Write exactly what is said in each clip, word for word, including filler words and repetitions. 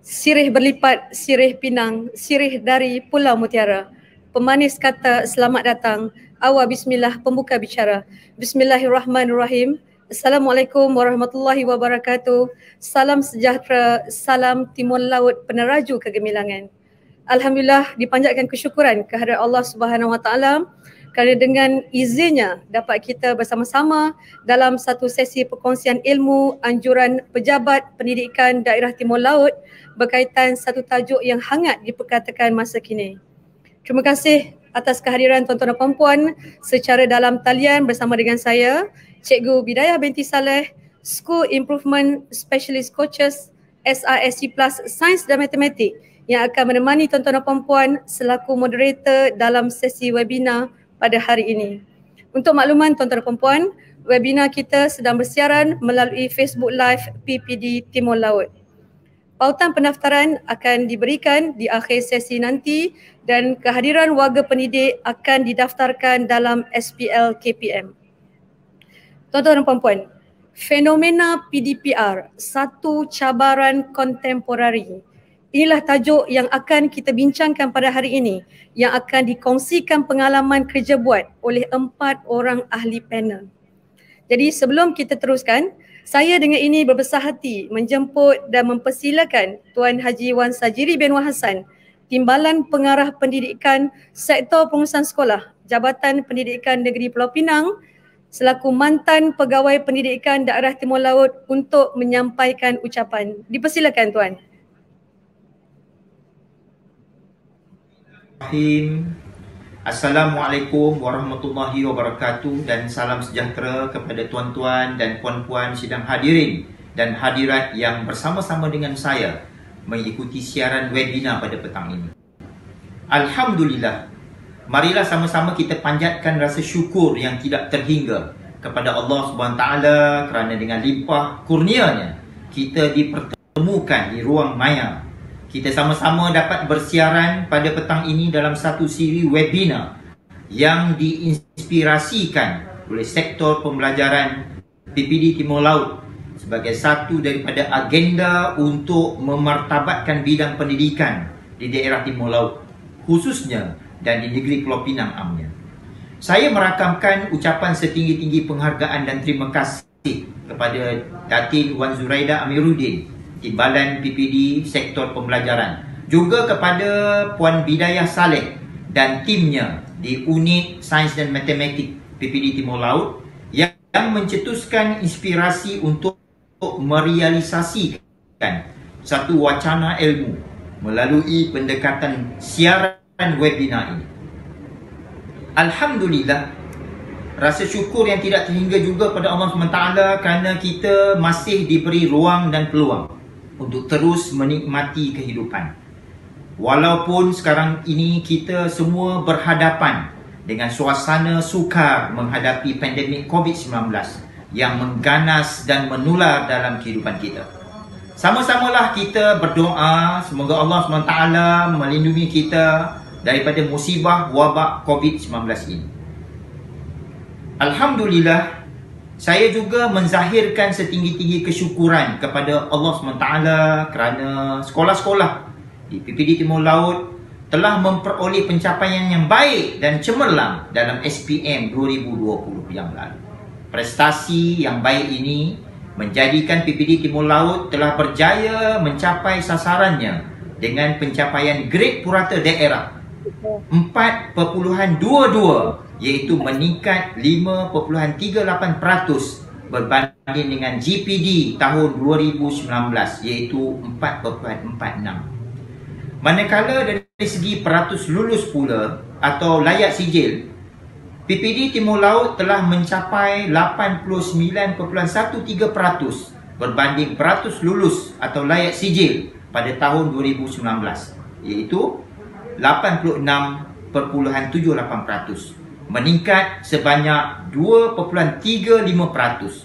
Sirih berlipat, sirih pinang, sirih dari Pulau Mutiara. Pemanis kata selamat datang. Awal bismillah, pembuka bicara. Bismillahirrahmanirrahim. Assalamualaikum warahmatullahi wabarakatuh. Salam sejahtera, salam timur laut peneraju kegemilangan. Alhamdulillah, dipanjatkan kesyukuran kehadrat Allah Subhanahu Wa Taala kerana dengan izinnya dapat kita bersama-sama dalam satu sesi perkongsian ilmu anjuran pejabat pendidikan daerah Timur Laut berkaitan satu tajuk yang hangat diperkatakan masa kini. Terima kasih atas kehadiran tuan-tuan dan puan-puan secara dalam talian bersama dengan saya, Cikgu Bidayah binti Saleh, School Improvement Specialist Coaches S R S C Plus Sains dan Matematik yang akan menemani tuan-tuan dan puan-puan selaku moderator dalam sesi webinar pada hari ini. Untuk makluman tuan-tuan dan puan-puan, webinar kita sedang bersiaran melalui Facebook Live P P D Timur Laut. Pautan pendaftaran akan diberikan di akhir sesi nanti dan kehadiran warga pendidik akan didaftarkan dalam S P L K P M. Tuan-tuan dan puan-puan, fenomena P D P R, satu cabaran kontemporari. Inilah tajuk yang akan kita bincangkan pada hari ini yang akan dikongsikan pengalaman kerja buat oleh empat orang ahli panel. Jadi sebelum kita teruskan, saya dengan ini berbesar hati menjemput dan mempersilakan Tuan Haji Wan Sajiri bin Wan Hassan, Timbalan Pengarah Pendidikan Sektor Pengurusan Sekolah, Jabatan Pendidikan Negeri Pulau Pinang, selaku mantan Pegawai Pendidikan Daerah Timur Laut untuk menyampaikan ucapan. Dipersilakan Tuan. Assalamualaikum warahmatullahi wabarakatuh dan salam sejahtera kepada tuan-tuan dan puan-puan sidang hadirin dan hadirat yang bersama-sama dengan saya mengikuti siaran webinar pada petang ini. Alhamdulillah, marilah sama-sama kita panjatkan rasa syukur yang tidak terhingga kepada Allah Subhanahu Wa Taala kerana dengan limpah kurnianya kita dipertemukan di ruang maya. Kita sama-sama dapat bersiaran pada petang ini dalam satu siri webinar yang diinspirasikan oleh sektor pembelajaran P P D Timur Laut sebagai satu daripada agenda untuk memartabatkan bidang pendidikan di daerah Timur Laut, khususnya dan di negeri Pulau Pinang amnya. Saya merakamkan ucapan setinggi-tinggi penghargaan dan terima kasih kepada Datin Wan Zuraida Amiruddin, Timbalan P P D Sektor Pembelajaran, juga kepada Puan Bidayah Saleh dan timnya di Unit Sains dan Matematik P P D Timur Laut yang, yang mencetuskan inspirasi untuk merealisasikan satu wacana ilmu melalui pendekatan siaran webinar ini. Alhamdulillah, rasa syukur yang tidak terhingga juga pada Allah subhanahu wa taala kerana kita masih diberi ruang dan peluang untuk terus menikmati kehidupan. Walaupun sekarang ini kita semua berhadapan dengan suasana sukar menghadapi pandemik COVID sembilan belas yang mengganas dan menular dalam kehidupan kita. Sama-samalah kita berdoa semoga Allah subhanahu wa taala melindungi kita daripada musibah wabak COVID sembilan belas ini. Alhamdulillah, saya juga menzahirkan setinggi-tinggi kesyukuran kepada Allah subhanahu wa taala kerana sekolah-sekolah di P P D Timur Laut telah memperoleh pencapaian yang baik dan cemerlang dalam S P M dua ribu dua puluh yang lalu. Prestasi yang baik ini menjadikan P P D Timur Laut telah berjaya mencapai sasarannya dengan pencapaian grade purata daerah empat perpuluhan dua dua, iaitu meningkat lima perpuluhan tiga lapan peratus berbanding dengan G P D tahun dua ribu sembilan belas, iaitu empat perpuluhan empat enam. Manakala dari segi peratus lulus pula atau layak sijil, P P D Timur Laut telah mencapai lapan puluh sembilan perpuluhan satu tiga peratus berbanding peratus lulus atau layak sijil pada tahun dua ribu sembilan belas, iaitu lapan puluh enam perpuluhan tujuh lapan peratus, meningkat sebanyak dua perpuluhan tiga lima peratus.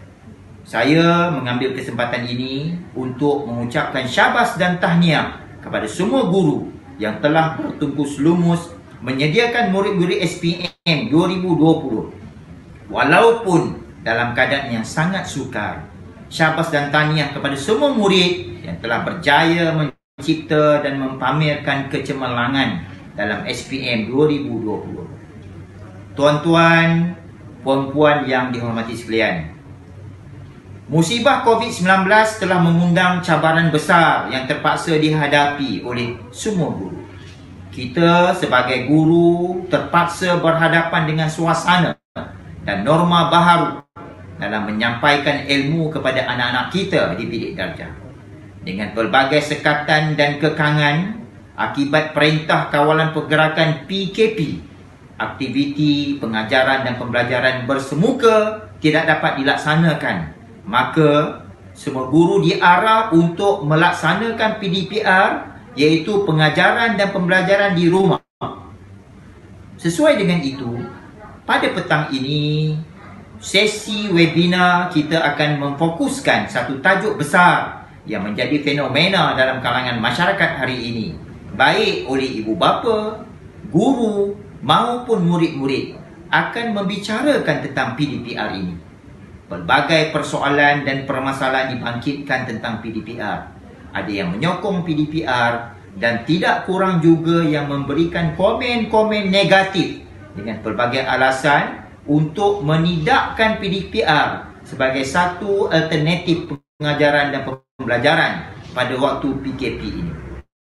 Saya mengambil kesempatan ini untuk mengucapkan syabas dan tahniah kepada semua guru yang telah bertungkus lumus menyediakan murid-murid S P M dua ribu dua puluh walaupun dalam keadaan yang sangat sukar. syabas dan tahniah kepada semua murid yang telah berjaya mencipta dan mempamerkan kecemerlangan dalam S P M dua ribu dua puluh. Tuan-tuan, puan-puan yang dihormati sekalian, musibah COVID sembilan belas telah mengundang cabaran besar yang terpaksa dihadapi oleh semua guru. Kita sebagai guru terpaksa berhadapan dengan suasana dan norma baharu dalam menyampaikan ilmu kepada anak-anak kita di bidik darjah. Dengan pelbagai sekatan dan kekangan akibat perintah kawalan pergerakan P K P, aktiviti pengajaran dan pembelajaran bersemuka tidak dapat dilaksanakan. Maka semua guru diarah untuk melaksanakan P D P R, iaitu pengajaran dan pembelajaran di rumah. Sesuai dengan itu, pada petang ini, sesi webinar kita akan memfokuskan satu tajuk besar yang menjadi fenomena dalam kalangan masyarakat hari ini, baik oleh ibu bapa, guru maupun murid-murid akan membicarakan tentang P D P R ini. Pelbagai persoalan dan permasalahan dibangkitkan tentang P D P R. Ada yang menyokong P D P R dan tidak kurang juga yang memberikan komen-komen negatif dengan pelbagai alasan untuk menidakkan P D P R sebagai satu alternatif pengajaran dan pembelajaran pada waktu P K P ini.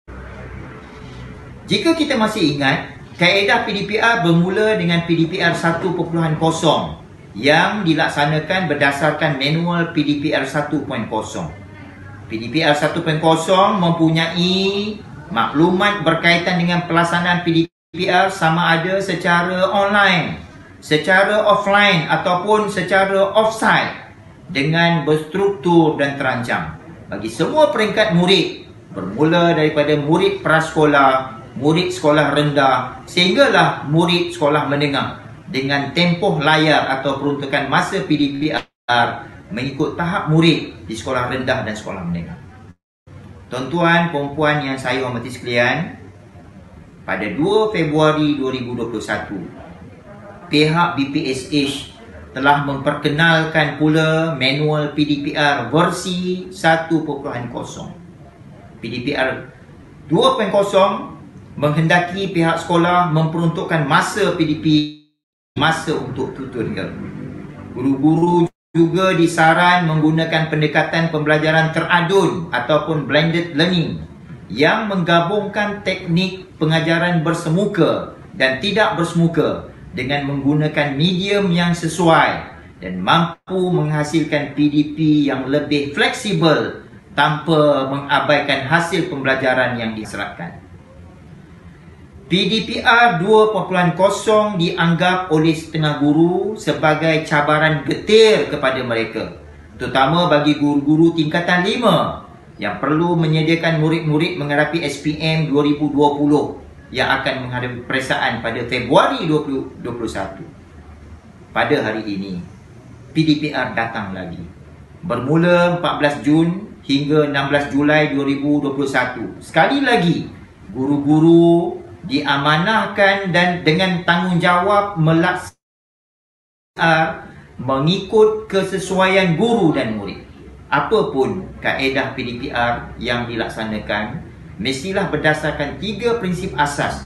Jika kita masih ingat, kaedah P D P R bermula dengan P D P R satu titik kosong yang dilaksanakan berdasarkan manual P D P R satu titik kosong. P D P R satu titik kosong mempunyai maklumat berkaitan dengan pelaksanaan P D P R sama ada secara online, secara offline ataupun secara offsite dengan berstruktur dan terancang bagi semua peringkat murid, bermula daripada murid prasekolah, murid sekolah rendah sehinggalah murid sekolah menengah dengan tempoh layar atau peruntukan masa P D P R mengikut tahap murid di sekolah rendah dan sekolah menengah. Tuan-tuan, puan-puan yang saya hormati sekalian, pada dua Februari dua ribu dua puluh satu, pihak B P S H telah memperkenalkan pula manual P D P R versi satu titik kosong. P D P R dua titik kosong menghendaki pihak sekolah memperuntukkan masa P D P masa untuk tutorial. Guru-guru juga disaran menggunakan pendekatan pembelajaran teradun ataupun blended learning yang menggabungkan teknik pengajaran bersemuka dan tidak bersemuka dengan menggunakan medium yang sesuai dan mampu menghasilkan P D P yang lebih fleksibel tanpa mengabaikan hasil pembelajaran yang diserahkan. P D P R dua titik kosong dianggap oleh setengah guru sebagai cabaran getir kepada mereka, terutama bagi guru-guru tingkatan lima yang perlu menyediakan murid-murid menghadapi S P M dua ribu dua puluh yang akan menghadapi peperiksaan pada Februari dua ribu dua puluh satu. Pada hari ini, P D P R datang lagi. Bermula empat belas Jun hingga enam belas Julai dua ribu dua puluh satu. Sekali lagi, guru-guru diamanahkan dan dengan tanggungjawab melaksanakan mengikut kesesuaian guru dan murid. Apapun kaedah P D P R yang dilaksanakan, mestilah berdasarkan tiga prinsip asas,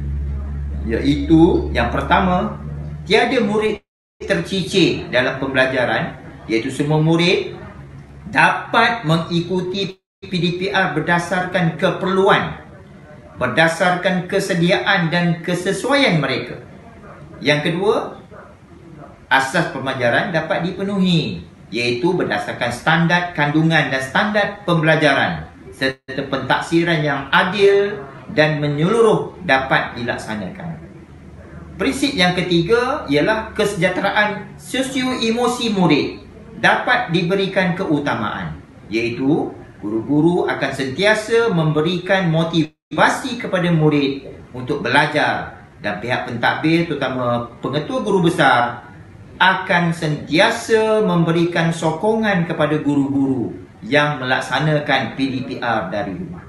iaitu yang pertama, tiada murid tercicir dalam pembelajaran, iaitu semua murid dapat mengikuti P D P R berdasarkan keperluan, berdasarkan kesediaan dan kesesuaian mereka. Yang kedua, asas pembelajaran dapat dipenuhi, iaitu berdasarkan standard kandungan dan standard pembelajaran serta pentaksiran yang adil dan menyeluruh dapat dilaksanakan. Prinsip yang ketiga ialah kesejahteraan sosio-emosi murid dapat diberikan keutamaan, iaitu guru-guru akan sentiasa memberikan motivasi kepada murid untuk belajar dan pihak pentadbir terutama pengetua guru besar akan sentiasa memberikan sokongan kepada guru-guru yang melaksanakan P D P R dari rumah.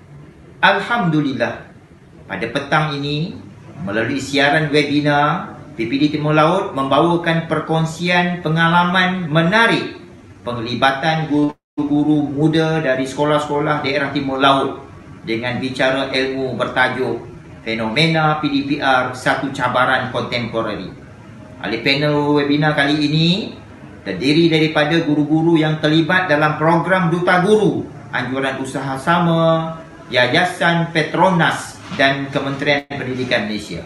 Alhamdulillah, pada petang ini melalui siaran webinar P P D Timur Laut membawakan perkongsian pengalaman menarik penglibatan guru-guru muda dari sekolah-sekolah daerah Timur Laut dengan bicara ilmu bertajuk Fenomena P D P R, Satu Cabaran Kontemporari. Ahli panel webinar kali ini terdiri daripada guru-guru yang terlibat dalam program Duta Guru, Anjuran Usaha Sama, Yayasan Petronas dan Kementerian Pendidikan Malaysia,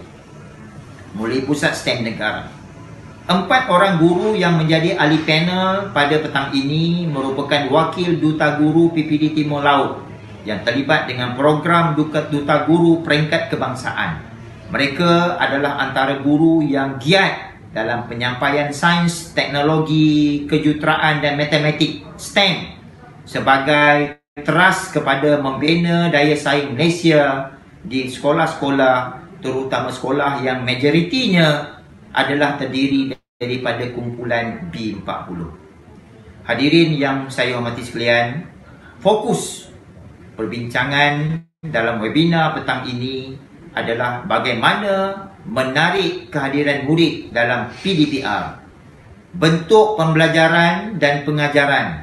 mulai pusat STEM negara. Empat orang guru yang menjadi ahli panel pada petang ini merupakan wakil Duta Guru P P D Timur Laut yang terlibat dengan program Duta Guru Peringkat Kebangsaan. Mereka adalah antara guru yang giat dalam penyampaian sains, teknologi, kejuruteraan dan matematik STEM sebagai teras kepada membina daya saing Malaysia di sekolah-sekolah, terutama sekolah yang majoritinya adalah terdiri daripada kumpulan B empat puluh. Hadirin yang saya hormati sekalian, fokus perbincangan dalam webinar petang ini adalah bagaimana menarik kehadiran murid dalam P D P R, bentuk pembelajaran dan pengajaran,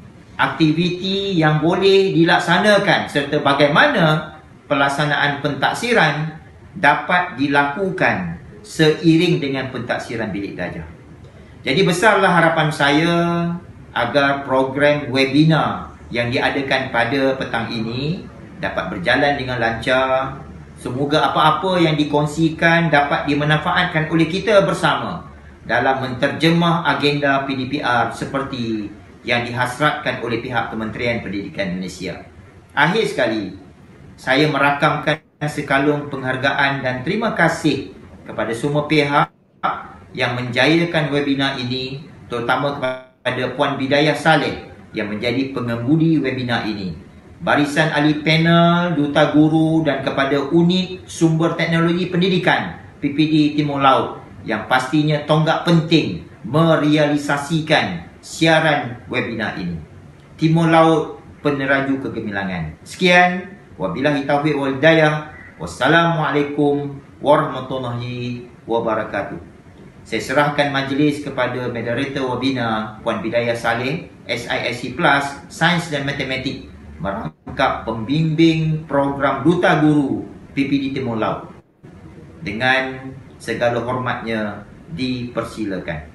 aktiviti yang boleh dilaksanakan serta bagaimana pelaksanaan pentaksiran dapat dilakukan seiring dengan pentaksiran bilik darjah. Jadi besarlah harapan saya agar program webinar yang diadakan pada petang ini dapat berjalan dengan lancar. Semoga apa-apa yang dikongsikan dapat dimanfaatkan oleh kita bersama dalam menterjemah agenda P D P R seperti yang dihasratkan oleh pihak Kementerian Pendidikan Malaysia. Akhir sekali, saya merakamkan sekalung penghargaan dan terima kasih kepada semua pihak yang menjayakan webinar ini, terutama kepada Puan Bidayah Saleh yang menjadi pengemudi webinar ini, barisan ahli panel, Duta Guru dan kepada unit sumber teknologi pendidikan P P D Timur Laut yang pastinya tonggak penting merealisasikan siaran webinar ini. Timur Laut peneraju kegemilangan. Sekian, wabillahi taufiq wal hidayah. Wassalamualaikum warahmatullahi wabarakatuh. Saya serahkan majlis kepada moderator webinar Puan Bidayah Saleh, S I S C Plus, Sains dan Matematik, merangkap pembimbing program Duta Guru P P D Timur Laut. Dengan segala hormatnya dipersilakan.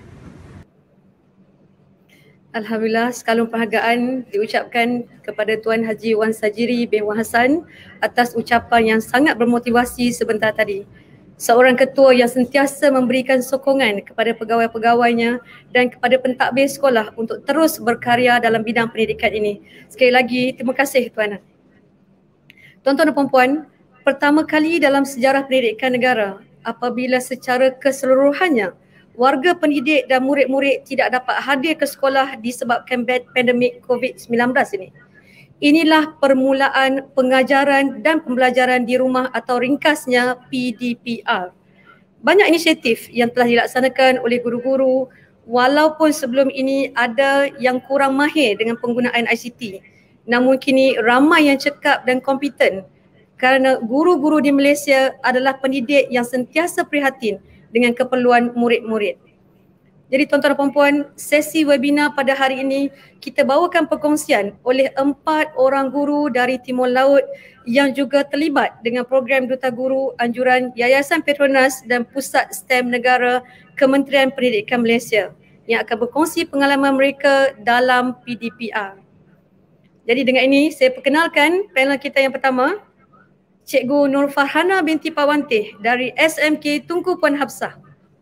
Alhamdulillah, sekalung penghargaan diucapkan kepada Tuan Haji Wan Sajiri bin Wan Hassan atas ucapan yang sangat bermotivasi sebentar tadi. Seorang ketua yang sentiasa memberikan sokongan kepada pegawai-pegawainya dan kepada pentadbir sekolah untuk terus berkarya dalam bidang pendidikan ini. Sekali lagi, terima kasih Tuan. Tuan-tuan dan puan-puan, pertama kali dalam sejarah pendidikan negara apabila secara keseluruhannya warga pendidik dan murid-murid tidak dapat hadir ke sekolah disebabkan pandemik covid sembilan belas ini. Inilah permulaan pengajaran dan pembelajaran di rumah atau ringkasnya P D P R. Banyak inisiatif yang telah dilaksanakan oleh guru-guru walaupun sebelum ini ada yang kurang mahir dengan penggunaan I C T. Namun kini ramai yang cekap dan kompeten kerana guru-guru di Malaysia adalah pendidik yang sentiasa prihatin dengan keperluan murid-murid. Jadi tuan-tuan dan puan-puan, sesi webinar pada hari ini kita bawakan perkongsian oleh empat orang guru dari Timur Laut yang juga terlibat dengan program Duta Guru, Anjuran Yayasan Petronas dan Pusat STEM Negara Kementerian Pendidikan Malaysia yang akan berkongsi pengalaman mereka dalam P D P R. Jadi dengan ini saya perkenalkan panel kita yang pertama, Cikgu Nur Farhana binti Pawantih dari S M K Tunku Puan Hafsah.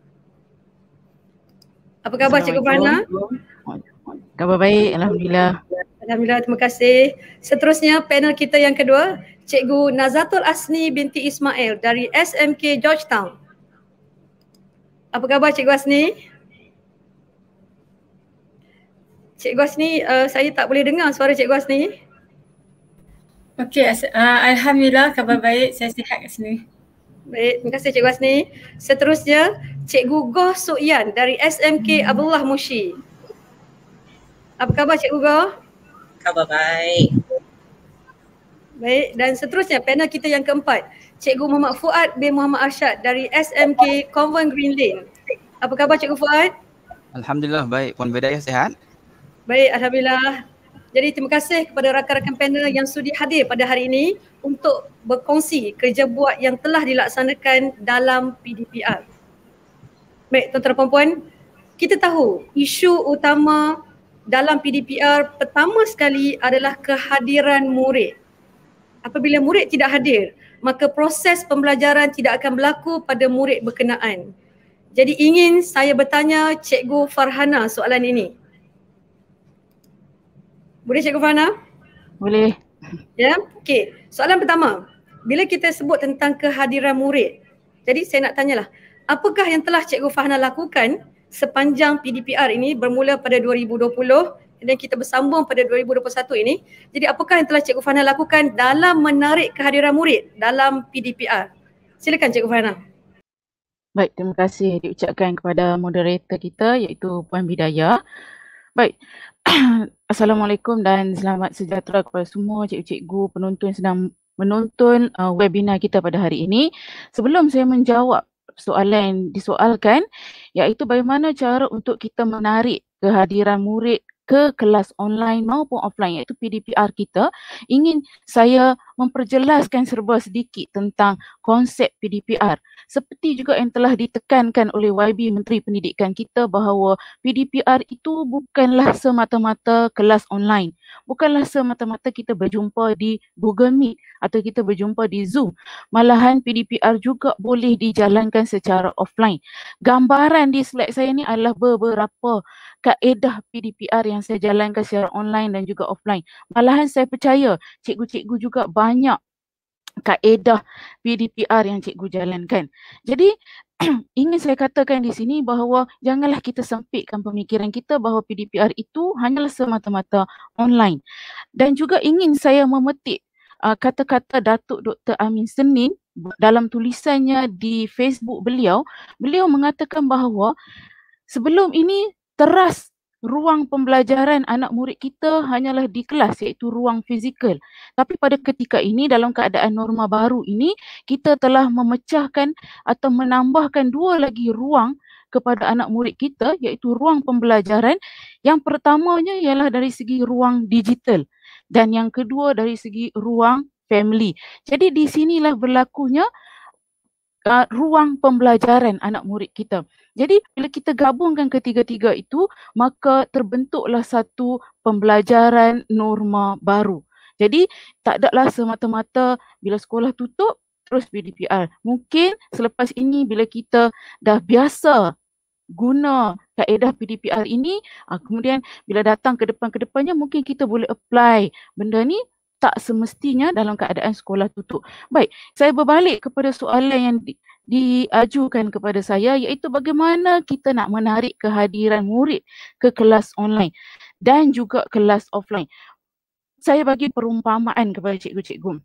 Apa khabar Cikgu Farhana? Khabar baik, Alhamdulillah. Alhamdulillah, terima kasih. Seterusnya panel kita yang kedua, Cikgu Nazatul Asni binti Ismail dari S M K Georgetown. Apa khabar Cikgu Asni? Cikgu Asni, uh, saya tak boleh dengar suara Cikgu Asni. Okey, uh, Alhamdulillah khabar baik, saya sihat kat sini. Baik, terima kasih Cikgu Asni. Seterusnya, Cikgu Goh Suk Yan dari S M K Abdullah Mushi. Apa khabar Cikgu Goh? Khabar baik. Baik, dan seterusnya panel kita yang keempat, Cikgu Muhammad Fuad bin Muhammad Arsyad dari S M K Convent Green Lane. Apa khabar Cikgu Fuad? Alhamdulillah baik. Puan Bidayah sihat? Baik, Alhamdulillah. Jadi terima kasih kepada rakan-rakan panel yang sudi hadir pada hari ini untuk berkongsi kerja buat yang telah dilaksanakan dalam P D P R. Baik, tuan-tuan dan puan-puan, kita tahu isu utama dalam P D P R pertama sekali adalah kehadiran murid. Apabila murid tidak hadir, maka proses pembelajaran tidak akan berlaku pada murid berkenaan. Jadi ingin saya bertanya Cikgu Farhana soalan ini. Boleh Cikgu Farhana? Boleh. Ya, okey. Soalan pertama, bila kita sebut tentang kehadiran murid, jadi saya nak tanyalah, apakah yang telah Cikgu Farhana lakukan sepanjang P D P R ini bermula pada dua ribu dua puluh dan kita bersambung pada dua ribu dua puluh satu ini. Jadi apakah yang telah Cikgu Farhana lakukan dalam menarik kehadiran murid dalam P D P R? Silakan Cikgu Farhana. Baik, terima kasih diucapkan kepada moderator kita iaitu Puan Bidayah. Baik, Assalamualaikum dan selamat sejahtera kepada semua cikgu-cikgu penonton sedang menonton uh, webinar kita pada hari ini. Sebelum saya menjawab soalan yang disoalkan, iaitu bagaimana cara untuk kita menarik kehadiran murid ke kelas online maupun offline iaitu P D P R kita, ingin saya memperjelaskan serba sedikit tentang konsep P D P R. Seperti juga yang telah ditekankan oleh Y B Menteri Pendidikan kita bahawa P D P R itu bukanlah semata-mata kelas online. Bukanlah semata-mata kita berjumpa di Google Meet atau kita berjumpa di Zoom. Malahan P D P R juga boleh dijalankan secara offline. Gambaran di slide saya ni adalah beberapa kaedah P D P R yang saya jalankan secara online dan juga offline. Malahan saya percaya cikgu-cikgu juga banyak kaedah P D P R yang cikgu jalankan. Jadi ingin saya katakan di sini bahawa janganlah kita sempitkan pemikiran kita bahawa P D P R itu hanyalah semata-mata online. Dan juga ingin saya memetik uh, kata-kata Datuk Doktor Amin Senin dalam tulisannya di Facebook beliau. Beliau mengatakan bahawa sebelum ini teras ruang pembelajaran anak murid kita hanyalah di kelas iaitu ruang fizikal. Tapi pada ketika ini dalam keadaan norma baru ini kita telah memecahkan atau menambahkan dua lagi ruang kepada anak murid kita iaitu ruang pembelajaran. Yang pertamanya ialah dari segi ruang digital dan yang kedua dari segi ruang family. Jadi di sinilah berlakunya Uh, ruang pembelajaran anak murid kita. Jadi bila kita gabungkan ketiga-tiga itu, maka terbentuklah satu pembelajaran norma baru. Jadi tak adalah semata-mata bila sekolah tutup terus P D P R. Mungkin selepas ini bila kita dah biasa guna kaedah P D P R ini, uh, kemudian bila datang ke depan-ke depannya mungkin kita boleh apply benda ni tak semestinya dalam keadaan sekolah tutup. Baik, saya berbalik kepada soalan yang di, diajukan kepada saya iaitu bagaimana kita nak menarik kehadiran murid ke kelas online dan juga kelas offline. Saya bagi perumpamaan kepada cikgu-cikgu.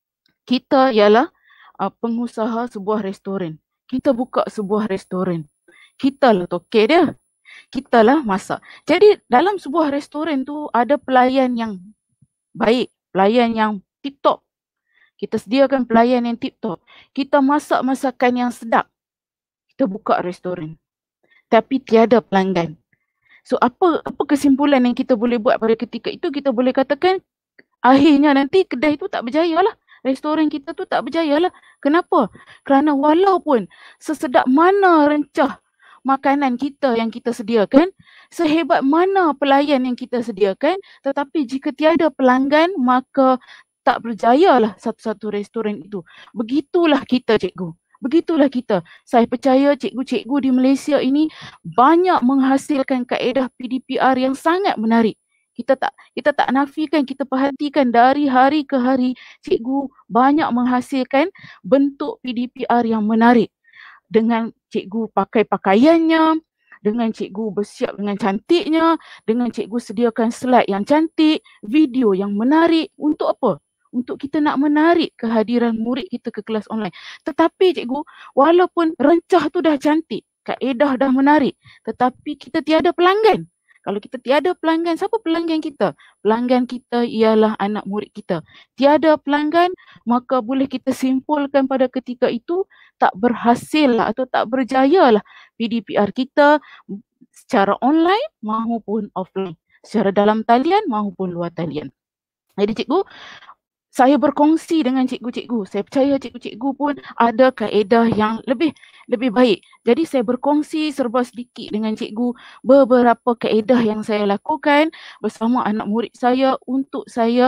Kita ialah uh, pengusaha sebuah restoran. Kita buka sebuah restoran. Kita lah tokek dia. Kita lah masak. Jadi dalam sebuah restoran tu ada pelayan yang baik. Pelayan yang tip-top. Kita sediakan pelayan yang tip-top. Kita masak masakan yang sedap. Kita buka restoran. Tapi tiada pelanggan. So apa apa kesimpulan yang kita boleh buat pada ketika itu? Kita boleh katakan akhirnya nanti kedai itu tak berjaya lah. Restoran kita tu tak berjaya lah. Kenapa? Kerana walaupun sesedap mana rencah makanan kita yang kita sediakan, sehebat mana pelayan yang kita sediakan, tetapi jika tiada pelanggan, maka tak berjayalah satu-satu restoran itu. Begitulah kita cikgu. Begitulah kita. Saya percaya cikgu-cikgu di Malaysia ini banyak menghasilkan kaedah P D P R yang sangat menarik. Kita tak kita tak nafikan, kita perhatikan dari hari ke hari cikgu banyak menghasilkan bentuk P D P R yang menarik. Dengan cikgu pakai pakaiannya, dengan cikgu bersiap dengan cantiknya, dengan cikgu sediakan slide yang cantik, video yang menarik. Untuk apa? Untuk kita nak menarik kehadiran murid kita ke kelas online. Tetapi cikgu, walaupun rencah tu dah cantik, kaedah dah menarik, tetapi kita tiada pelanggan. Kalau kita tiada pelanggan, siapa pelanggan kita? Pelanggan kita ialah anak murid kita. Tiada pelanggan, maka boleh kita simpulkan pada ketika itu tak berhasil lah atau tak berjaya lah P D P R kita secara online maupun offline, secara dalam talian maupun luar talian. Jadi cikgu, saya berkongsi dengan cikgu-cikgu. Saya percaya cikgu-cikgu pun ada kaedah yang lebih lebih baik. Jadi saya berkongsi serba sedikit dengan cikgu beberapa kaedah yang saya lakukan bersama anak murid saya untuk saya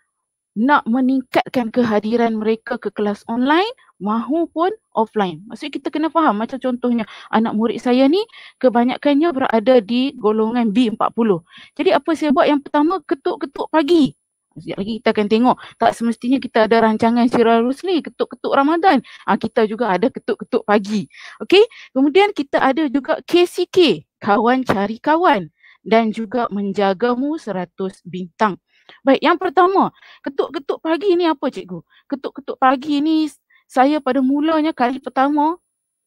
nak meningkatkan kehadiran mereka ke kelas online maupun offline. Maksudnya kita kena faham, macam contohnya anak murid saya ni kebanyakannya berada di golongan B empat puluh. Jadi apa saya buat? Yang pertama, ketuk-ketuk pagi. Sekejap lagi kita akan tengok, tak semestinya kita ada rancangan Syirah Rusli, ketuk-ketuk Ramadan. Ha, kita juga ada ketuk-ketuk pagi. Okey, kemudian kita ada juga K C K, kawan cari kawan, dan juga menjagamu seratus bintang. Baik, yang pertama, ketuk-ketuk pagi ni apa cikgu? Ketuk-ketuk pagi ni saya pada mulanya kali pertama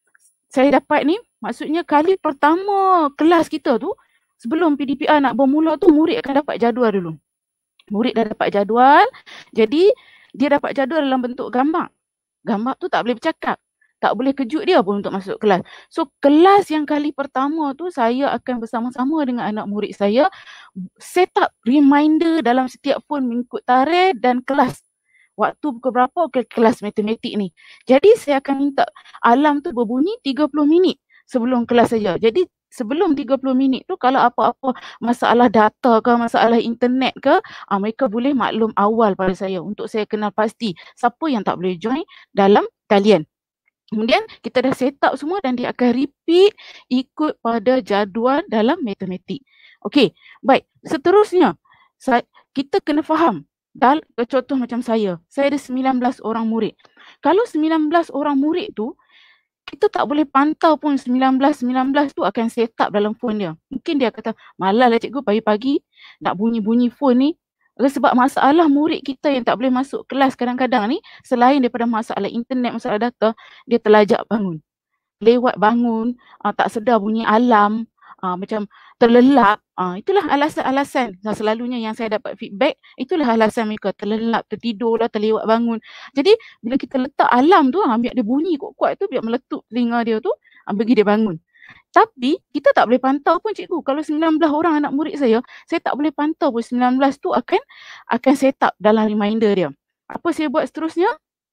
saya dapat ni, maksudnya kali pertama kelas kita tu, sebelum P D P R nak bermula tu, murid akan dapat jadual dulu. Murid dah dapat jadual, jadi dia dapat jadual dalam bentuk gambar. Gambar tu tak boleh bercakap, tak boleh kejut dia pun untuk masuk kelas. So kelas yang kali pertama tu saya akan bersama-sama dengan anak murid saya set up reminder dalam setiap phone mengikut tarikh dan kelas. Waktu pukul berapa ke kelas matematik ni. Jadi saya akan minta alarm tu berbunyi tiga puluh minit sebelum kelas saja. Jadi sebelum tiga puluh minit tu kalau apa-apa masalah data ke, masalah internet ke, uh, mereka boleh maklum awal pada saya untuk saya kenal pasti siapa yang tak boleh join dalam talian. Kemudian kita dah set up semua dan dia akan repeat ikut pada jadual dalam matematik. Okey, baik. Seterusnya, saya, kita kena faham. Dal, contoh macam saya, saya ada sembilan belas orang murid. Kalau sembilan belas orang murid tu, kita tak boleh pantau pun sembilan belas sembilan belas tu akan set up dalam phone dia. Mungkin dia kata, malas lah cikgu pagi-pagi nak bunyi-bunyi phone ni. Sebab masalah murid kita yang tak boleh masuk kelas kadang-kadang ni, selain daripada masalah internet, masalah data, dia terlajak bangun. Lewat bangun, uh, tak sedar bunyi alarm, uh, macam terlelap. Uh, itulah alasan-alasan nah, selalunya yang saya dapat feedback, itulah alasan mereka terlelap, tertidur lah, terlewat bangun. Jadi bila kita letak alarm tu, uh, biar dia bunyi kuat-kuat tu, biar meletup telinga dia tu, uh, bagi dia bangun. Tapi kita tak boleh pantau pun cikgu. Kalau sembilan belas orang anak murid saya, saya tak boleh pantau pun sembilan belas tu akan akan set up dalam reminder dia. Apa saya buat seterusnya?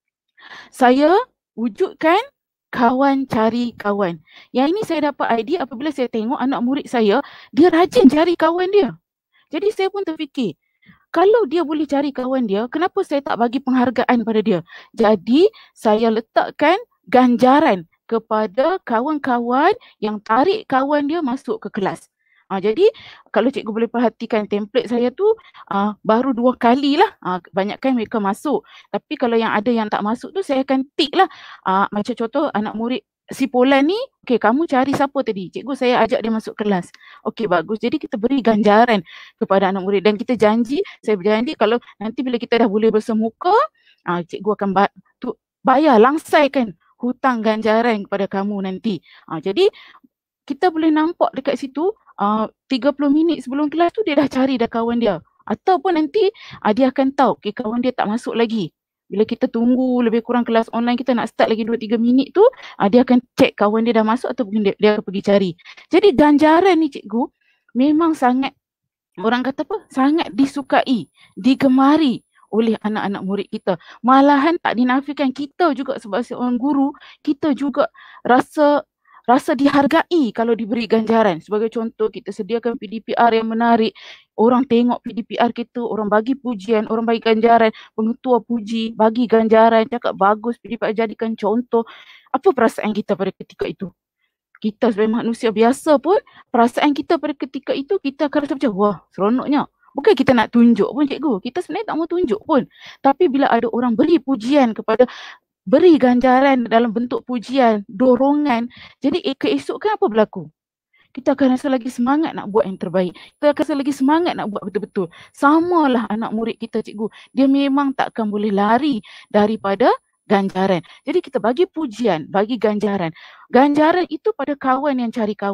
Saya wujudkan kawan cari kawan. Yang ini saya dapat idea apabila saya tengok anak murid saya, dia rajin cari kawan dia. Jadi saya pun terfikir, kalau dia boleh cari kawan dia, kenapa saya tak bagi penghargaan pada dia? Jadi saya letakkan ganjaran kepada kawan-kawan yang tarik kawan dia masuk ke kelas. Ha, jadi kalau cikgu boleh perhatikan template saya tu uh, baru dua kali lah. Uh, banyakkan mereka masuk. Tapi kalau yang ada yang tak masuk tu saya akan tick lah. Uh, macam contoh anak murid si Polan ni, okay, kamu cari siapa tadi? Cikgu saya ajak dia masuk kelas. Okey, bagus. Jadi kita beri ganjaran kepada anak murid dan kita janji, saya berjanji kalau nanti bila kita dah boleh bersemuka, uh, cikgu akan ba- tu, bayar, langsaikan hutang ganjaran kepada kamu nanti. Uh, jadi kita boleh nampak dekat situ uh, tiga puluh minit sebelum kelas tu dia dah cari dah kawan dia. Ataupun nanti uh, dia akan tahu okay, kawan dia tak masuk lagi. Bila kita tunggu lebih kurang kelas online kita nak start lagi dua tiga minit tu, uh, dia akan check kawan dia dah masuk ataupun dia, dia akan pergi cari. Jadi ganjaran ni cikgu memang sangat, orang kata apa, sangat disukai, digemari oleh anak-anak murid kita. Malahan tak dinafikan kita juga sebagai seorang guru, kita juga rasa rasa dihargai kalau diberi ganjaran. Sebagai contoh, kita sediakan P D P R yang menarik. Orang tengok P D P R kita, orang bagi pujian, orang bagi ganjaran, pengetua puji, bagi ganjaran, cakap bagus P D P R, jadikan contoh. Apa perasaan kita pada ketika itu? Kita sebagai manusia biasa pun, perasaan kita pada ketika itu, kita akan rasa macam, wah seronoknya. Bukan kita nak tunjuk pun cikgu, kita sebenarnya tak mau tunjuk pun. Tapi bila ada orang beri pujian kepada, beri ganjaran dalam bentuk pujian, dorongan, jadi eh, keesokan apa berlaku? Kita akan rasa lagi semangat nak buat yang terbaik. Kita akan rasa lagi semangat nak buat betul-betul. Samalah anak murid kita cikgu. Dia memang takkan boleh lari daripada ganjaran. Jadi kita bagi pujian, bagi ganjaran. Ganjaran itu pada kawan yang cari kawan.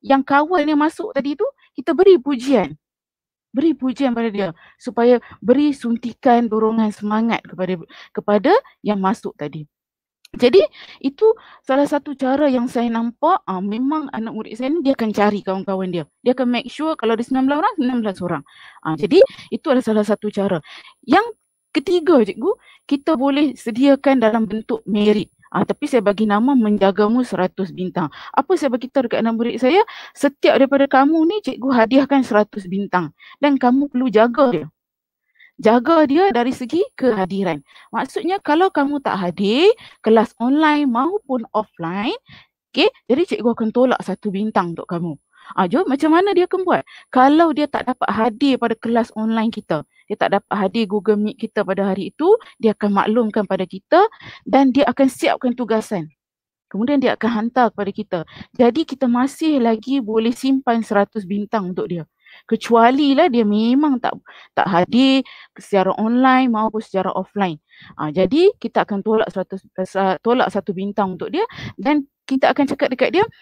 yang kawan yang masuk tadi tu, kita beri pujian. Beri pujian pada dia supaya beri suntikan dorongan semangat kepada kepada yang masuk tadi. Jadi itu salah satu cara yang saya nampak ah, memang anak murid saya ni dia akan cari kawan-kawan dia. Dia akan make sure kalau ada sembilan belas orang, sembilan belas orang. Ah, jadi itu adalah salah satu cara. Yang ketiga cikgu, kita boleh sediakan dalam bentuk merit. Ah, tapi saya bagi nama menjagamu seratus bintang. Apa saya bagi tahu dekat anak murid saya? Setiap daripada kamu ni cikgu hadiahkan seratus bintang. Dan kamu perlu jaga dia. Jaga dia dari segi kehadiran. Maksudnya kalau kamu tak hadir, kelas online maupun offline, okay, jadi cikgu akan tolak satu bintang untuk kamu. Ah, jom macam mana dia akan buat? Kalau dia tak dapat hadir pada kelas online kita, dia tak dapat hadir Google Meet kita pada hari itu, dia akan maklumkan pada kita dan dia akan siapkan tugasan. Kemudian dia akan hantar kepada kita. Jadi kita masih lagi boleh simpan seratus bintang untuk dia. Kecuali lah dia memang tak tak hadir secara online maupun secara offline. Ah, jadi kita akan tolak seratus tolak satu bintang untuk dia dan kita akan cakap dekat dia,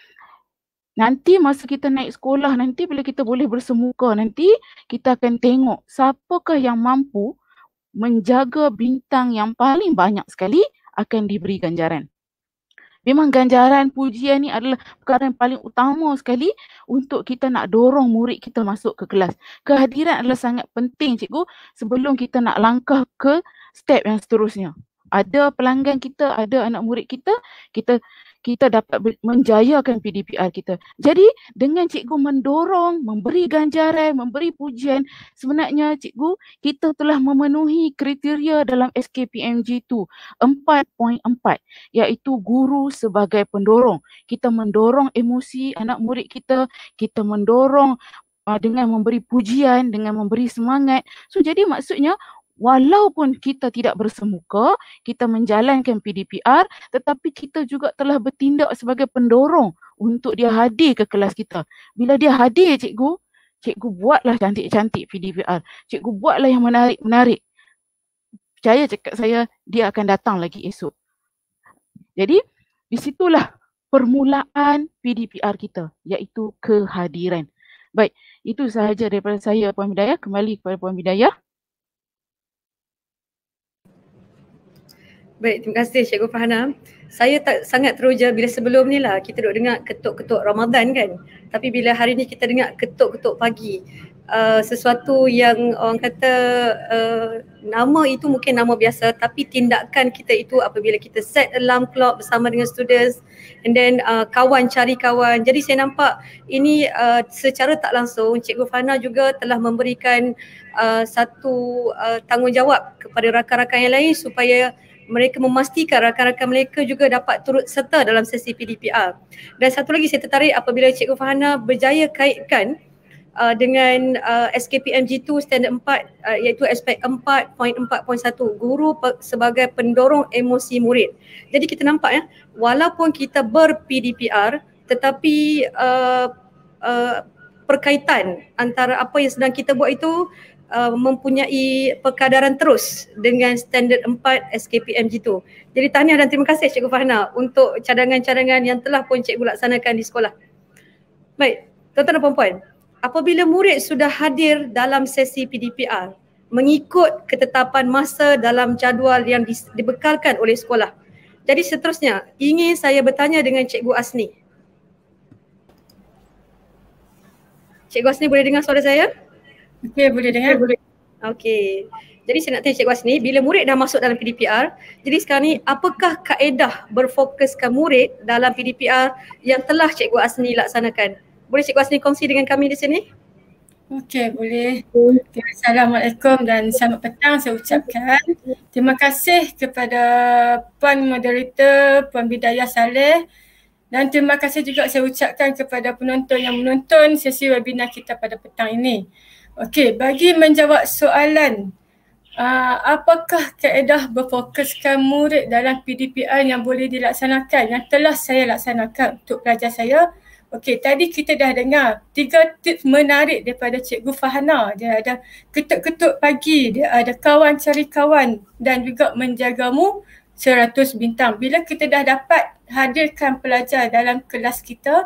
nanti masa kita naik sekolah nanti bila kita boleh bersemuka nanti kita akan tengok siapakah yang mampu menjaga bintang yang paling banyak sekali akan diberi ganjaran. Memang ganjaran pujian ni adalah perkara yang paling utama sekali untuk kita nak dorong murid kita masuk ke kelas. Kehadiran adalah sangat penting cikgu sebelum kita nak langkah ke step yang seterusnya. Ada pelanggan kita, ada anak murid kita, kita kita dapat menjayakan P D P R kita. Jadi dengan cikgu mendorong, memberi ganjaran, memberi pujian, sebenarnya cikgu kita telah memenuhi kriteria dalam S K P M G tu empat titik empat iaitu guru sebagai pendorong. Kita mendorong emosi anak murid kita, kita mendorong uh, dengan memberi pujian, dengan memberi semangat. So jadi maksudnya walaupun kita tidak bersemuka, kita menjalankan P D P R, tetapi kita juga telah bertindak sebagai pendorong untuk dia hadir ke kelas kita. Bila dia hadir cikgu, cikgu buatlah cantik-cantik P D P R. Cikgu buatlah yang menarik-menarik. Percaya cakap saya, dia akan datang lagi esok. Jadi, di situlah permulaan P D P R kita, iaitu kehadiran. Baik, itu sahaja daripada saya Puan Bidayah. Kembali kepada Puan Bidayah. Baik, terima kasih Cikgu Farhana. Saya tak sangat teruja bila sebelum ni lah kita duk dengar ketuk-ketuk Ramadan kan. Tapi bila hari ni kita dengar ketuk-ketuk pagi. Uh, sesuatu yang orang kata uh, nama itu mungkin nama biasa tapi tindakan kita itu apabila kita set alarm clock bersama dengan students and then uh, kawan cari kawan. Jadi saya nampak ini uh, secara tak langsung Cikgu Farhana juga telah memberikan uh, satu uh, tanggungjawab kepada rakan-rakan yang lain supaya mereka memastikan rakan-rakan mereka juga dapat turut serta dalam sesi P D P R. Dan satu lagi saya tertarik apabila Cikgu Farhana berjaya kaitkan uh, dengan uh, S K P M G tu standard empat uh, iaitu aspek empat titik empat titik satu guru pe- sebagai pendorong emosi murid. Jadi kita nampak ya, walaupun kita ber-P D P R tetapi uh, uh, perkaitan antara apa yang sedang kita buat itu Uh, mempunyai perkadaran terus dengan standard empat S K P M G tu. Jadi tahniah dan terima kasih Cikgu Farhana untuk cadangan-cadangan yang telah pun Cikgu laksanakan di sekolah. Baik, tuan-tuan dan puan-puan, apabila murid sudah hadir dalam sesi P D P R mengikut ketetapan masa dalam jadual yang di, dibekalkan oleh sekolah. Jadi seterusnya, ingin saya bertanya dengan Cikgu Asni. Cikgu Asni boleh dengar suara saya? Okey, boleh dengar? Boleh. Okey. Jadi saya nak tanya Cikgu Asni, bila murid dah masuk dalam P D P R, jadi sekarang ni apakah kaedah berfokuskan murid dalam P D P R yang telah Cikgu Asni laksanakan? Boleh Cikgu Asni kongsi dengan kami di sini? Okey, boleh. Okay, Assalamualaikum dan selamat petang saya ucapkan. Terima kasih kepada Puan Moderator, Puan Bidayah Saleh, dan terima kasih juga saya ucapkan kepada penonton yang menonton sesi webinar kita pada petang ini. Okey, bagi menjawab soalan uh, apakah kaedah berfokuskan murid dalam P D P R yang boleh dilaksanakan, yang telah saya laksanakan untuk pelajar saya. Okey, tadi kita dah dengar tiga tips menarik daripada Cikgu Farhana. Dia ada ketuk-ketuk pagi, dia ada kawan cari kawan dan juga menjagamu seratus bintang. Bila kita dah dapat hadirkan pelajar dalam kelas kita,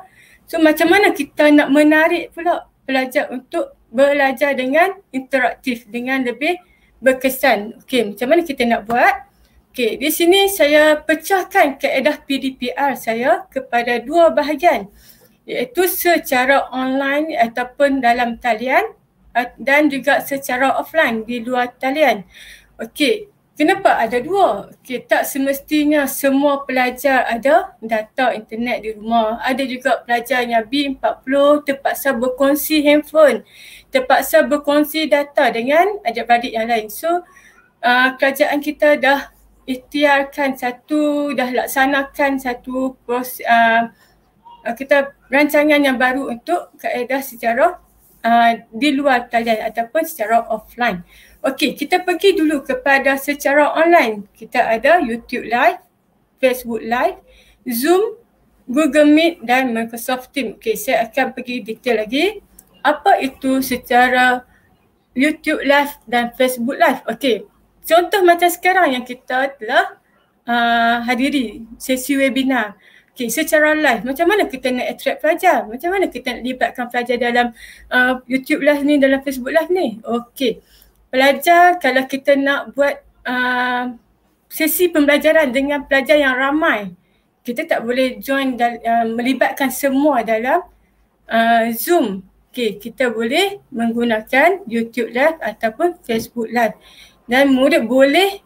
So macam mana kita nak menarik pula pelajar untuk belajar dengan interaktif, dengan lebih berkesan. Okey, macam mana kita nak buat? Okey, di sini saya pecahkan kaedah P D P R saya kepada dua bahagian, iaitu secara online ataupun dalam talian dan juga secara offline di luar talian. Okey, kenapa ada dua? Okey, tak semestinya semua pelajar ada data internet di rumah. Ada juga pelajar yang B empat puluh terpaksa berkongsi handphone, terpaksa berkongsi data dengan adik-beradik yang lain. So, uh, kerajaan kita dah ikhtiarkan satu, dah laksanakan satu proses, uh, kita rancangan yang baru untuk kaedah secara uh, di luar talian ataupun secara offline. Okey, kita pergi dulu kepada secara online. Kita ada YouTube Live, Facebook Live, Zoom, Google Meet dan Microsoft Teams. Okey, saya akan pergi detail lagi. Apa itu secara YouTube Live dan Facebook Live? Okey, contoh macam sekarang yang kita telah uh, hadiri sesi webinar. Okey, secara live, macam mana kita nak attract pelajar? Macam mana kita nak libatkan pelajar dalam uh, YouTube Live ni, dalam Facebook Live ni? Okey, pelajar kalau kita nak buat uh, sesi pembelajaran dengan pelajar yang ramai, kita tak boleh join dan uh, melibatkan semua dalam uh, Zoom. Okey, kita boleh menggunakan YouTube Live ataupun Facebook Live. Dan murid boleh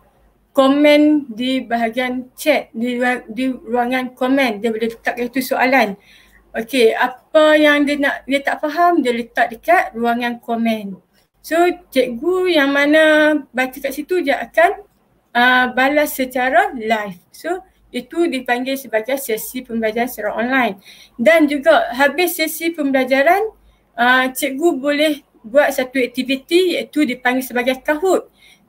komen di bahagian chat, di, di ruangan komen. Dia boleh letak itu soalan. Okey, apa yang dia nak, dia tak faham, dia letak dekat ruangan komen. So, cikgu yang mana baca kat situ dia akan uh, balas secara live. So, itu dipanggil sebagai sesi pembelajaran secara online. Dan juga habis sesi pembelajaran, uh, cikgu boleh buat satu aktiviti iaitu dipanggil sebagai Kahoot.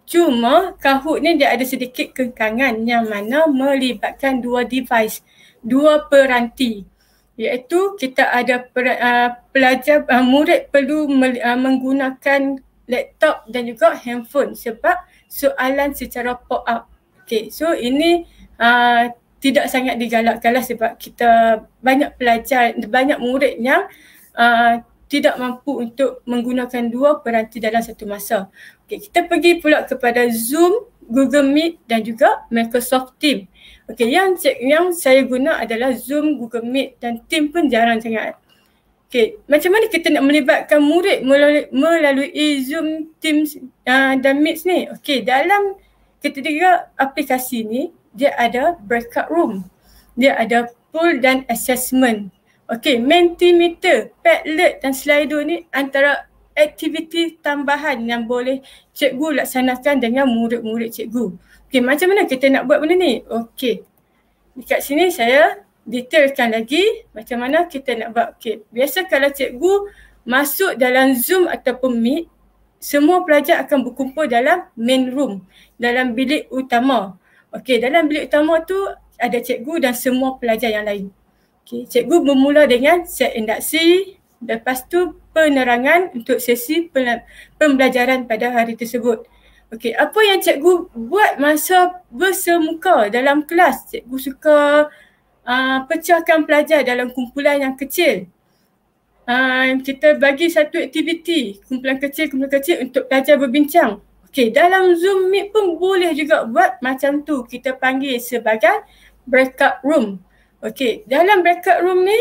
Cuma Kahoot ni dia ada sedikit kekangan yang mana melibatkan dua device, dua peranti. Iaitu kita ada per, uh, pelajar, uh, murid perlu mel, uh, menggunakan laptop dan juga handphone sebab soalan secara pop-up. Okay, so ini uh, tidak sangat digalakkanlah sebab kita banyak pelajar, banyak murid yang uh, tidak mampu untuk menggunakan dua peranti dalam satu masa. Okay, kita pergi pula kepada Zoom, Google Meet dan juga Microsoft Teams. Okay, yang yang saya guna adalah Zoom, Google Meet dan Teams pun jarang sangat. Okay, macam mana kita nak melibatkan murid melalui, melalui Zoom, Teams uh, dan Meet ni? Okay, dalam ketiga aplikasi ni, dia ada breakout room, dia ada poll dan assessment. Okay, Mentimeter, Padlet dan Slido ni antara aktiviti tambahan yang boleh cikgu laksanakan dengan murid-murid cikgu. Okay, macam mana kita nak buat benda ni? Okay, dekat sini saya detailkan lagi macam mana kita nak buat. Okay, biasa kalau cikgu masuk dalam Zoom ataupun Meet, semua pelajar akan berkumpul dalam main room, dalam bilik utama. Okay, dalam bilik utama tu ada cikgu dan semua pelajar yang lain. Okay, cikgu bermula dengan set induksi, lepas tu penerangan untuk sesi pembelajaran pada hari tersebut. Okey, apa yang cikgu buat masa bersemuka dalam kelas? Cikgu suka uh, pecahkan pelajar dalam kumpulan yang kecil. Uh, kita bagi satu aktiviti, kumpulan kecil, kumpulan kecil untuk pelajar berbincang. Okey, dalam Zoom Meet pun boleh juga buat macam tu. Kita panggil sebagai breakout room. Okey, dalam breakout room ni,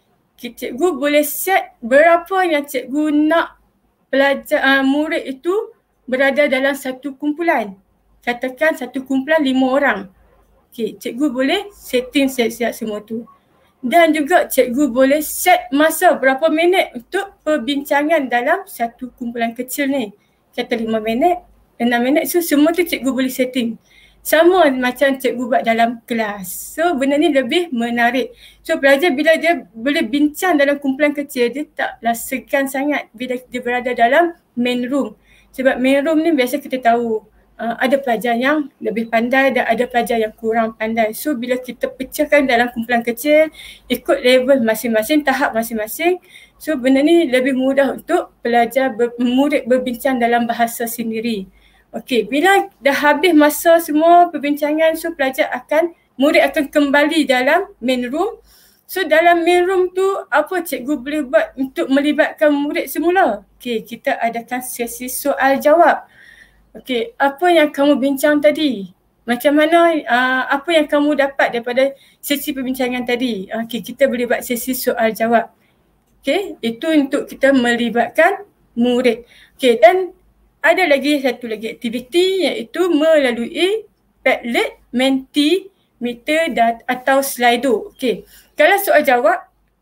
cikgu boleh set berapa yang cikgu nak pelajar uh, murid itu berada dalam satu kumpulan. Katakan satu kumpulan lima orang. Okey, cikgu boleh setting siap-siap semua tu. Dan juga cikgu boleh set masa berapa minit untuk perbincangan dalam satu kumpulan kecil ni. Kata lima minit, enam minit, so semua tu cikgu boleh setting. Sama macam cikgu buat dalam kelas. So benda ni lebih menarik. So pelajar bila dia boleh bincang dalam kumpulan kecil, dia taklah segan sangat bila dia berada dalam main room. Sebab main room ni biasa kita tahu uh, ada pelajar yang lebih pandai dan ada pelajar yang kurang pandai. So bila kita pecahkan dalam kumpulan kecil, ikut level masing-masing, tahap masing-masing. So benda ni lebih mudah untuk pelajar ber, murid berbincang dalam bahasa sendiri. Okey, bila dah habis masa semua perbincangan, so pelajar akan, murid akan kembali dalam main room. So dalam main room tu apa cikgu boleh buat untuk melibatkan murid semula? Okey, kita adakan sesi soal jawab. Okey, apa yang kamu bincang tadi? Macam mana, uh, apa yang kamu dapat daripada sesi perbincangan tadi? Okey, kita boleh buat sesi soal jawab. Okey, itu untuk kita melibatkan murid. Okey, dan ada lagi satu lagi aktiviti iaitu melalui Padlet, Mentimeter dan atau Slido. Okey, kalau soal jawab,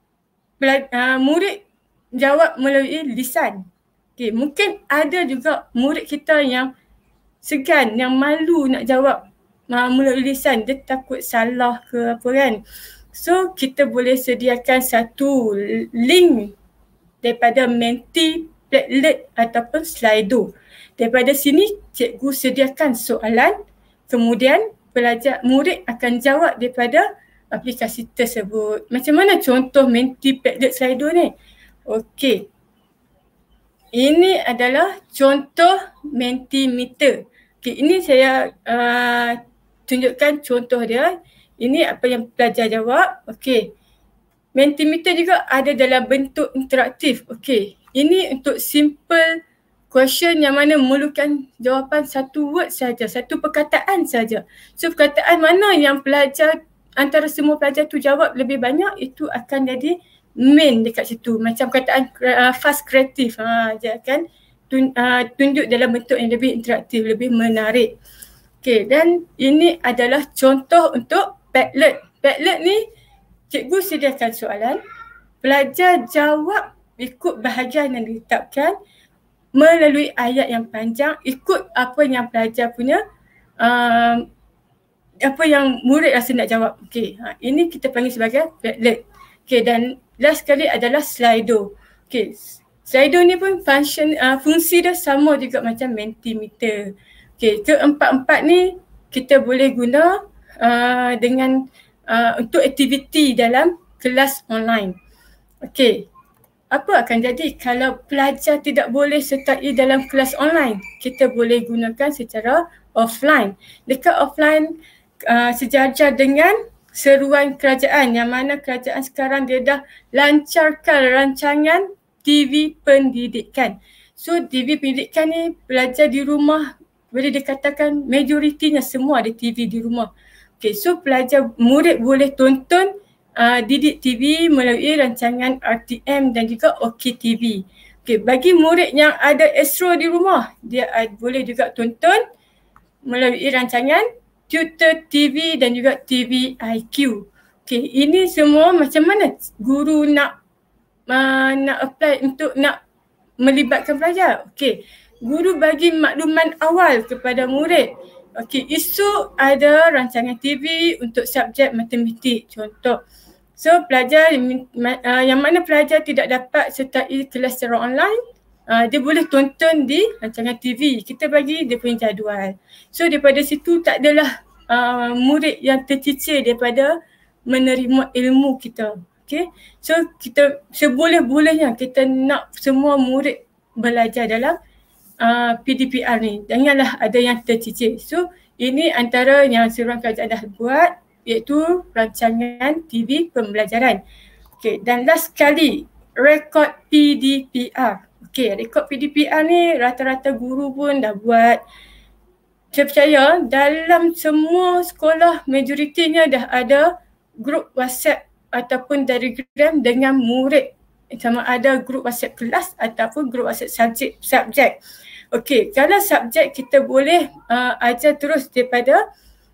uh, murid jawab melalui lisan. Okey, mungkin ada juga murid kita yang segan, yang malu nak jawab uh, melalui lisan. Dia takut salah ke apa kan. So, kita boleh sediakan satu link daripada Menti, Padlet ataupun Slido. Daripada sini, cikgu sediakan soalan, kemudian pelajar murid akan jawab daripada aplikasi tersebut. Macam mana contoh Menti, Padlet, Slido ni? Okey. Ini adalah contoh Mentimeter. Okay, ini saya uh, tunjukkan contoh dia. Ini apa yang pelajar jawab. Okey. Mentimeter juga ada dalam bentuk interaktif. Okey. Ini untuk simple question yang mana memerlukan jawapan satu word saja, satu perkataan saja. So perkataan mana yang pelajar antara semua pelajar tu jawab lebih banyak, itu akan jadi main dekat situ. Macam perkataan uh, fast kreatif, ha, dia akan tun, uh, tunjuk dalam bentuk yang lebih interaktif, lebih menarik. Okey, dan ini adalah contoh untuk Padlet. Padlet ni cikgu sediakan soalan, pelajar jawab ikut bahagian yang ditetapkan melalui ayat yang panjang, ikut apa yang pelajar punya, uh, apa yang murid rasa nak jawab. Okey, ha, ini kita panggil sebagai Padlet. Okey, dan last sekali adalah Slido. Okey, Slido ni pun function, uh, fungsi dia sama juga macam Mentimeter. Okey, keempat-empat ni kita boleh guna uh, dengan uh, untuk aktiviti dalam kelas online. Okey, apa akan jadi kalau pelajar tidak boleh sertai dalam kelas online? Kita boleh gunakan secara offline. Dekat offline uh, sejajar dengan seruan kerajaan, yang mana kerajaan sekarang dia dah lancarkan rancangan T V pendidikan. So T V pendidikan ni pelajar di rumah boleh dikatakan majoritinya semua ada T V di rumah. Okay, so pelajar, murid boleh tonton uh, Didik T V melalui rancangan R T M dan juga O K T V. Okay, bagi murid yang ada Astro di rumah, dia uh, boleh juga tonton melalui rancangan Tutor T V dan juga T V I Q. Okay, ini semua macam mana guru nak uh, nak apply untuk nak melibatkan pelajar. Okay, guru bagi makluman awal kepada murid. Okey, esok ada rancangan T V untuk subjek matematik contoh. So pelajar uh, yang mana pelajar tidak dapat sertai kelas secara online, uh, dia boleh tonton di rancangan T V. Kita bagi dia punya jadual. So daripada situ tak adalah uh, murid yang tercicir daripada menerima ilmu kita. Okey. So kita seboleh-bolehnya kita nak semua murid belajar dalam Uh, P D P R ni, janganlah ada yang tercicir. So ini antara yang seruan kerajaan dah buat, iaitu rancangan T V pembelajaran. Okay, dan last sekali rekod P D P R. Okay, rekod P D P R ni rata-rata guru pun dah buat. Saya percaya dalam semua sekolah majoritinya dah ada grup WhatsApp ataupun Telegram dengan murid, sama ada grup WhatsApp kelas ataupun grup WhatsApp subjek. subjek. Okey, kalau subjek kita boleh uh, ajar terus daripada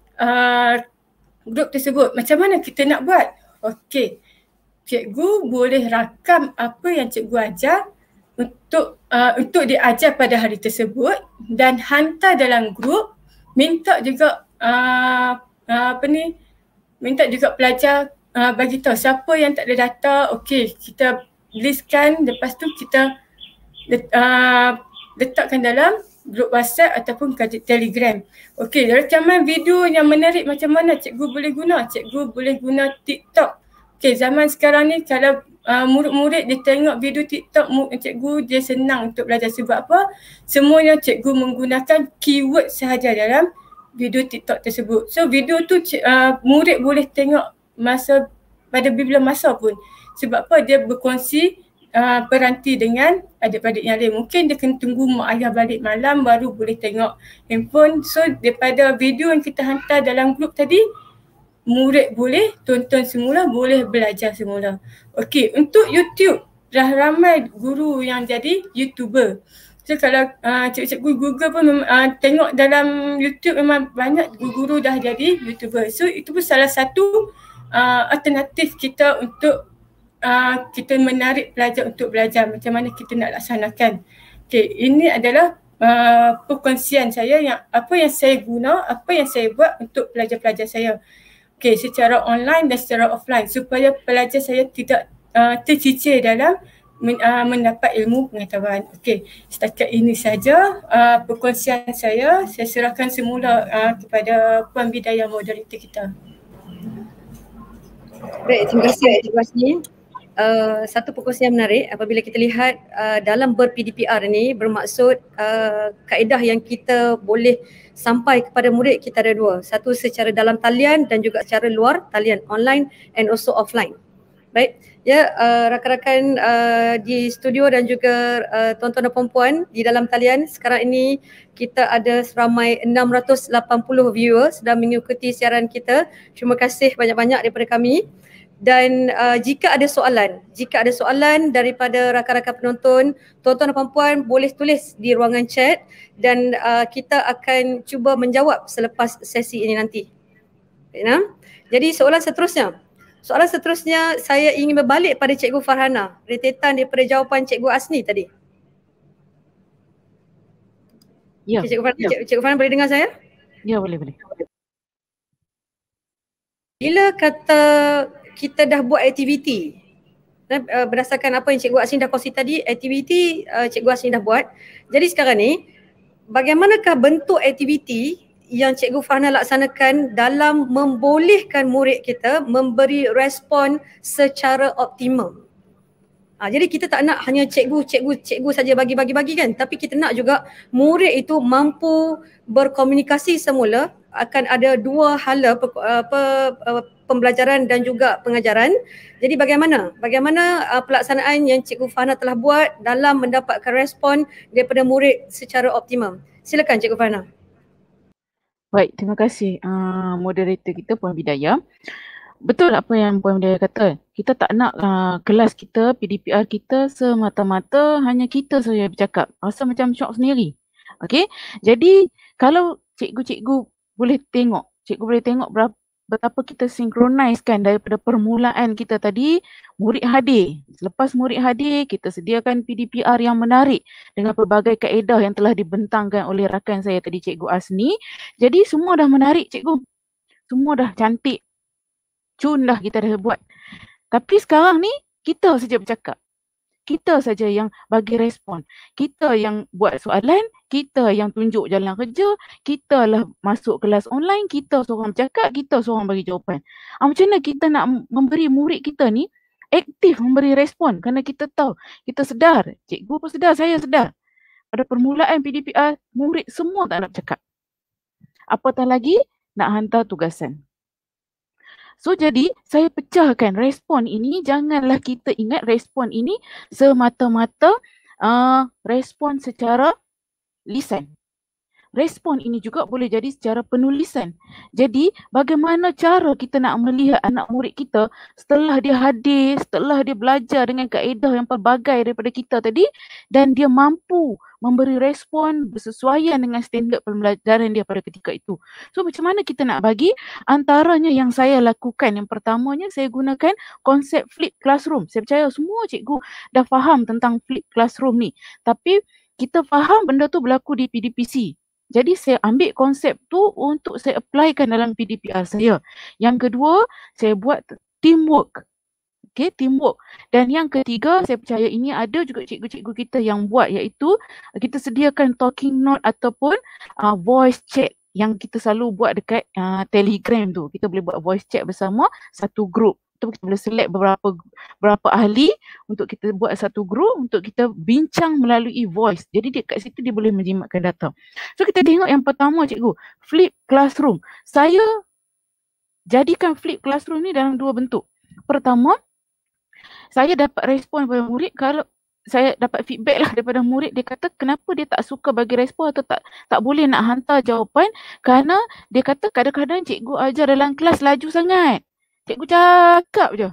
uh, grup tersebut. Macam mana kita nak buat? Okey, cikgu boleh rakam apa yang cikgu ajar untuk uh, untuk diajar pada hari tersebut dan hantar dalam grup. Minta juga uh, uh, apa ni? Minta juga pelajar uh, bagi tahu siapa yang tak ada data. Okey, kita listkan, lepas tu kita uh, letakkan dalam grup WhatsApp ataupun Telegram. Okey, rakaman video yang menarik macam mana cikgu boleh guna? Cikgu boleh guna TikTok. Okey, zaman sekarang ni kalau uh, murid-murid dia tengok video TikTok, cikgu dia senang untuk belajar. Sebab apa? Semuanya cikgu menggunakan keyword sahaja dalam video TikTok tersebut. So video tu uh, murid boleh tengok masa pada bila masa pun. Sebab apa? Dia berkongsi uh, peranti dengan adik-adik yang lain. Mungkin dia kena tunggu mak ayah balik malam baru boleh tengok handphone. So daripada video yang kita hantar dalam grup tadi, murid boleh tonton semula, boleh belajar semula. Okey, untuk YouTube, dah ramai guru yang jadi YouTuber. So kalau uh, cikgu-cikgu Google pun uh, tengok dalam YouTube memang banyak guru-guru dah jadi YouTuber. So itu pun salah satu uh, alternatif kita untuk uh, kita menarik pelajar untuk belajar macam mana kita nak laksanakan. Okay, ini adalah uh, perkongsian saya yang apa yang saya guna, apa yang saya buat untuk pelajar-pelajar saya. Okay, secara online dan secara offline supaya pelajar saya tidak uh, tercicir dalam men, uh, mendapat ilmu pengetahuan. Okey, setakat ini saja uh, perkongsian saya. Saya serahkan semula uh, kepada Puan Bidayah moderator kita. Baik, terima kasih Cikgu Asni. Uh, satu perkongsian menarik apabila kita lihat uh, dalam ber-P D P R ni bermaksud uh, kaedah yang kita boleh sampai kepada murid kita ada dua. Satu secara dalam talian dan juga secara luar talian, online and also offline. Baik, ya uh, rakan-rakan uh, di studio dan juga uh, tuan-tuan dan puan-puan di dalam talian, sekarang ini kita ada seramai enam ratus lapan puluh viewers sedang mengikuti siaran kita. Terima kasih banyak-banyak daripada kami. Dan uh, jika ada soalan, jika ada soalan daripada rakan-rakan penonton, tuan-tuan dan puan-puan boleh tulis di ruangan chat dan uh, kita akan cuba menjawab selepas sesi ini nanti. Baiklah. Jadi soalan seterusnya. Soalan seterusnya saya ingin berbalik pada Cikgu Farhana, rentetan daripada jawapan Cikgu Asni tadi. Ya. Okay, Cikgu Farhana, Ya. Cikgu Farhana boleh dengar saya? Ya, boleh boleh. Bila kata kita dah buat aktiviti, dan uh, berdasarkan apa yang Cikgu Asni dah kongsi tadi, aktiviti uh, Cikgu Asni dah buat. Jadi sekarang ni, bagaimanakah bentuk aktiviti yang Cikgu Farhana laksanakan dalam membolehkan murid kita memberi respon secara optimum? Ha, jadi kita tak nak hanya cikgu, cikgu, cikgu saja bagi-bagi-bagi kan, tapi kita nak juga murid itu mampu berkomunikasi semula. Akan ada dua hala pe, pe, pembelajaran dan juga pengajaran. Jadi bagaimana? Bagaimana uh, pelaksanaan yang Cikgu Farhana telah buat dalam mendapatkan respon daripada murid secara optimum? Silakan Cikgu Farhana. Baik, terima kasih uh, moderator kita Puan Bidayah. Betul apa yang Puan Bidayah kata. Kita tak nak uh, kelas kita, P D P R kita semata-mata hanya kita saja bercakap. Rasa macam syok sendiri. Okey. Jadi kalau cikgu-cikgu boleh tengok, cikgu boleh tengok berapa, betapa kita sinkronisekan daripada permulaan kita tadi, murid hadir. Selepas murid hadir, kita sediakan P D P R yang menarik dengan pelbagai kaedah yang telah dibentangkan oleh rakan saya tadi, Cikgu Asni. Jadi semua dah menarik cikgu. Semua dah cantik. Cun dah kita dah buat. Tapi sekarang ni, kita saja bercakap. Kita saja yang bagi respon. Kita yang buat soalan, kita yang tunjuk jalan kerja, kita lah masuk kelas online, kita seorang bercakap, kita seorang bagi jawapan. Ah, macam mana kita nak memberi murid kita ni aktif memberi respon? Kerana kita tahu, kita sedar, cikgu pun sedar, saya sedar. Pada permulaan P D P R, murid semua tak nak bercakap. Apatah lagi nak hantar tugasan. So jadi saya pecahkan respon ini, janganlah kita ingat respon ini semata-mata uh, respon secara lisan. Respon ini juga boleh jadi secara penulisan. Jadi bagaimana cara kita nak melihat anak murid kita setelah dia hadir, setelah dia belajar dengan kaedah yang pelbagai daripada kita tadi dan dia mampu memberi respon bersesuaian dengan standard pembelajaran dia pada ketika itu. So macam mana kita nak bagi? Antaranya yang saya lakukan, yang pertamanya saya gunakan konsep flip classroom. Saya percaya semua cikgu dah faham tentang flip classroom ni. Tapi kita faham benda tu berlaku di P D P C. Jadi saya ambil konsep tu untuk saya applykan dalam P D P R saya. Yang kedua, saya buat teamwork. Okay, teamwork. Dan yang ketiga, saya percaya ini ada juga cikgu-cikgu kita yang buat, iaitu kita sediakan talking note ataupun uh, voice chat yang kita selalu buat dekat uh, Telegram tu. Kita boleh buat voice chat bersama satu group. Tu kita boleh select beberapa beberapa ahli untuk kita buat satu group untuk kita bincang melalui voice. Jadi dekat situ dia boleh menjimatkan data. So kita tengok yang pertama cikgu, flip classroom. Saya jadikan flip classroom ni dalam dua bentuk. pertama, saya dapat respon daripada murid, kalau saya dapat feedback lah daripada murid, dia kata kenapa dia tak suka bagi respon atau tak tak boleh nak hantar jawapan, kerana dia kata kadang-kadang cikgu ajar dalam kelas laju sangat. Cikgu cakap je.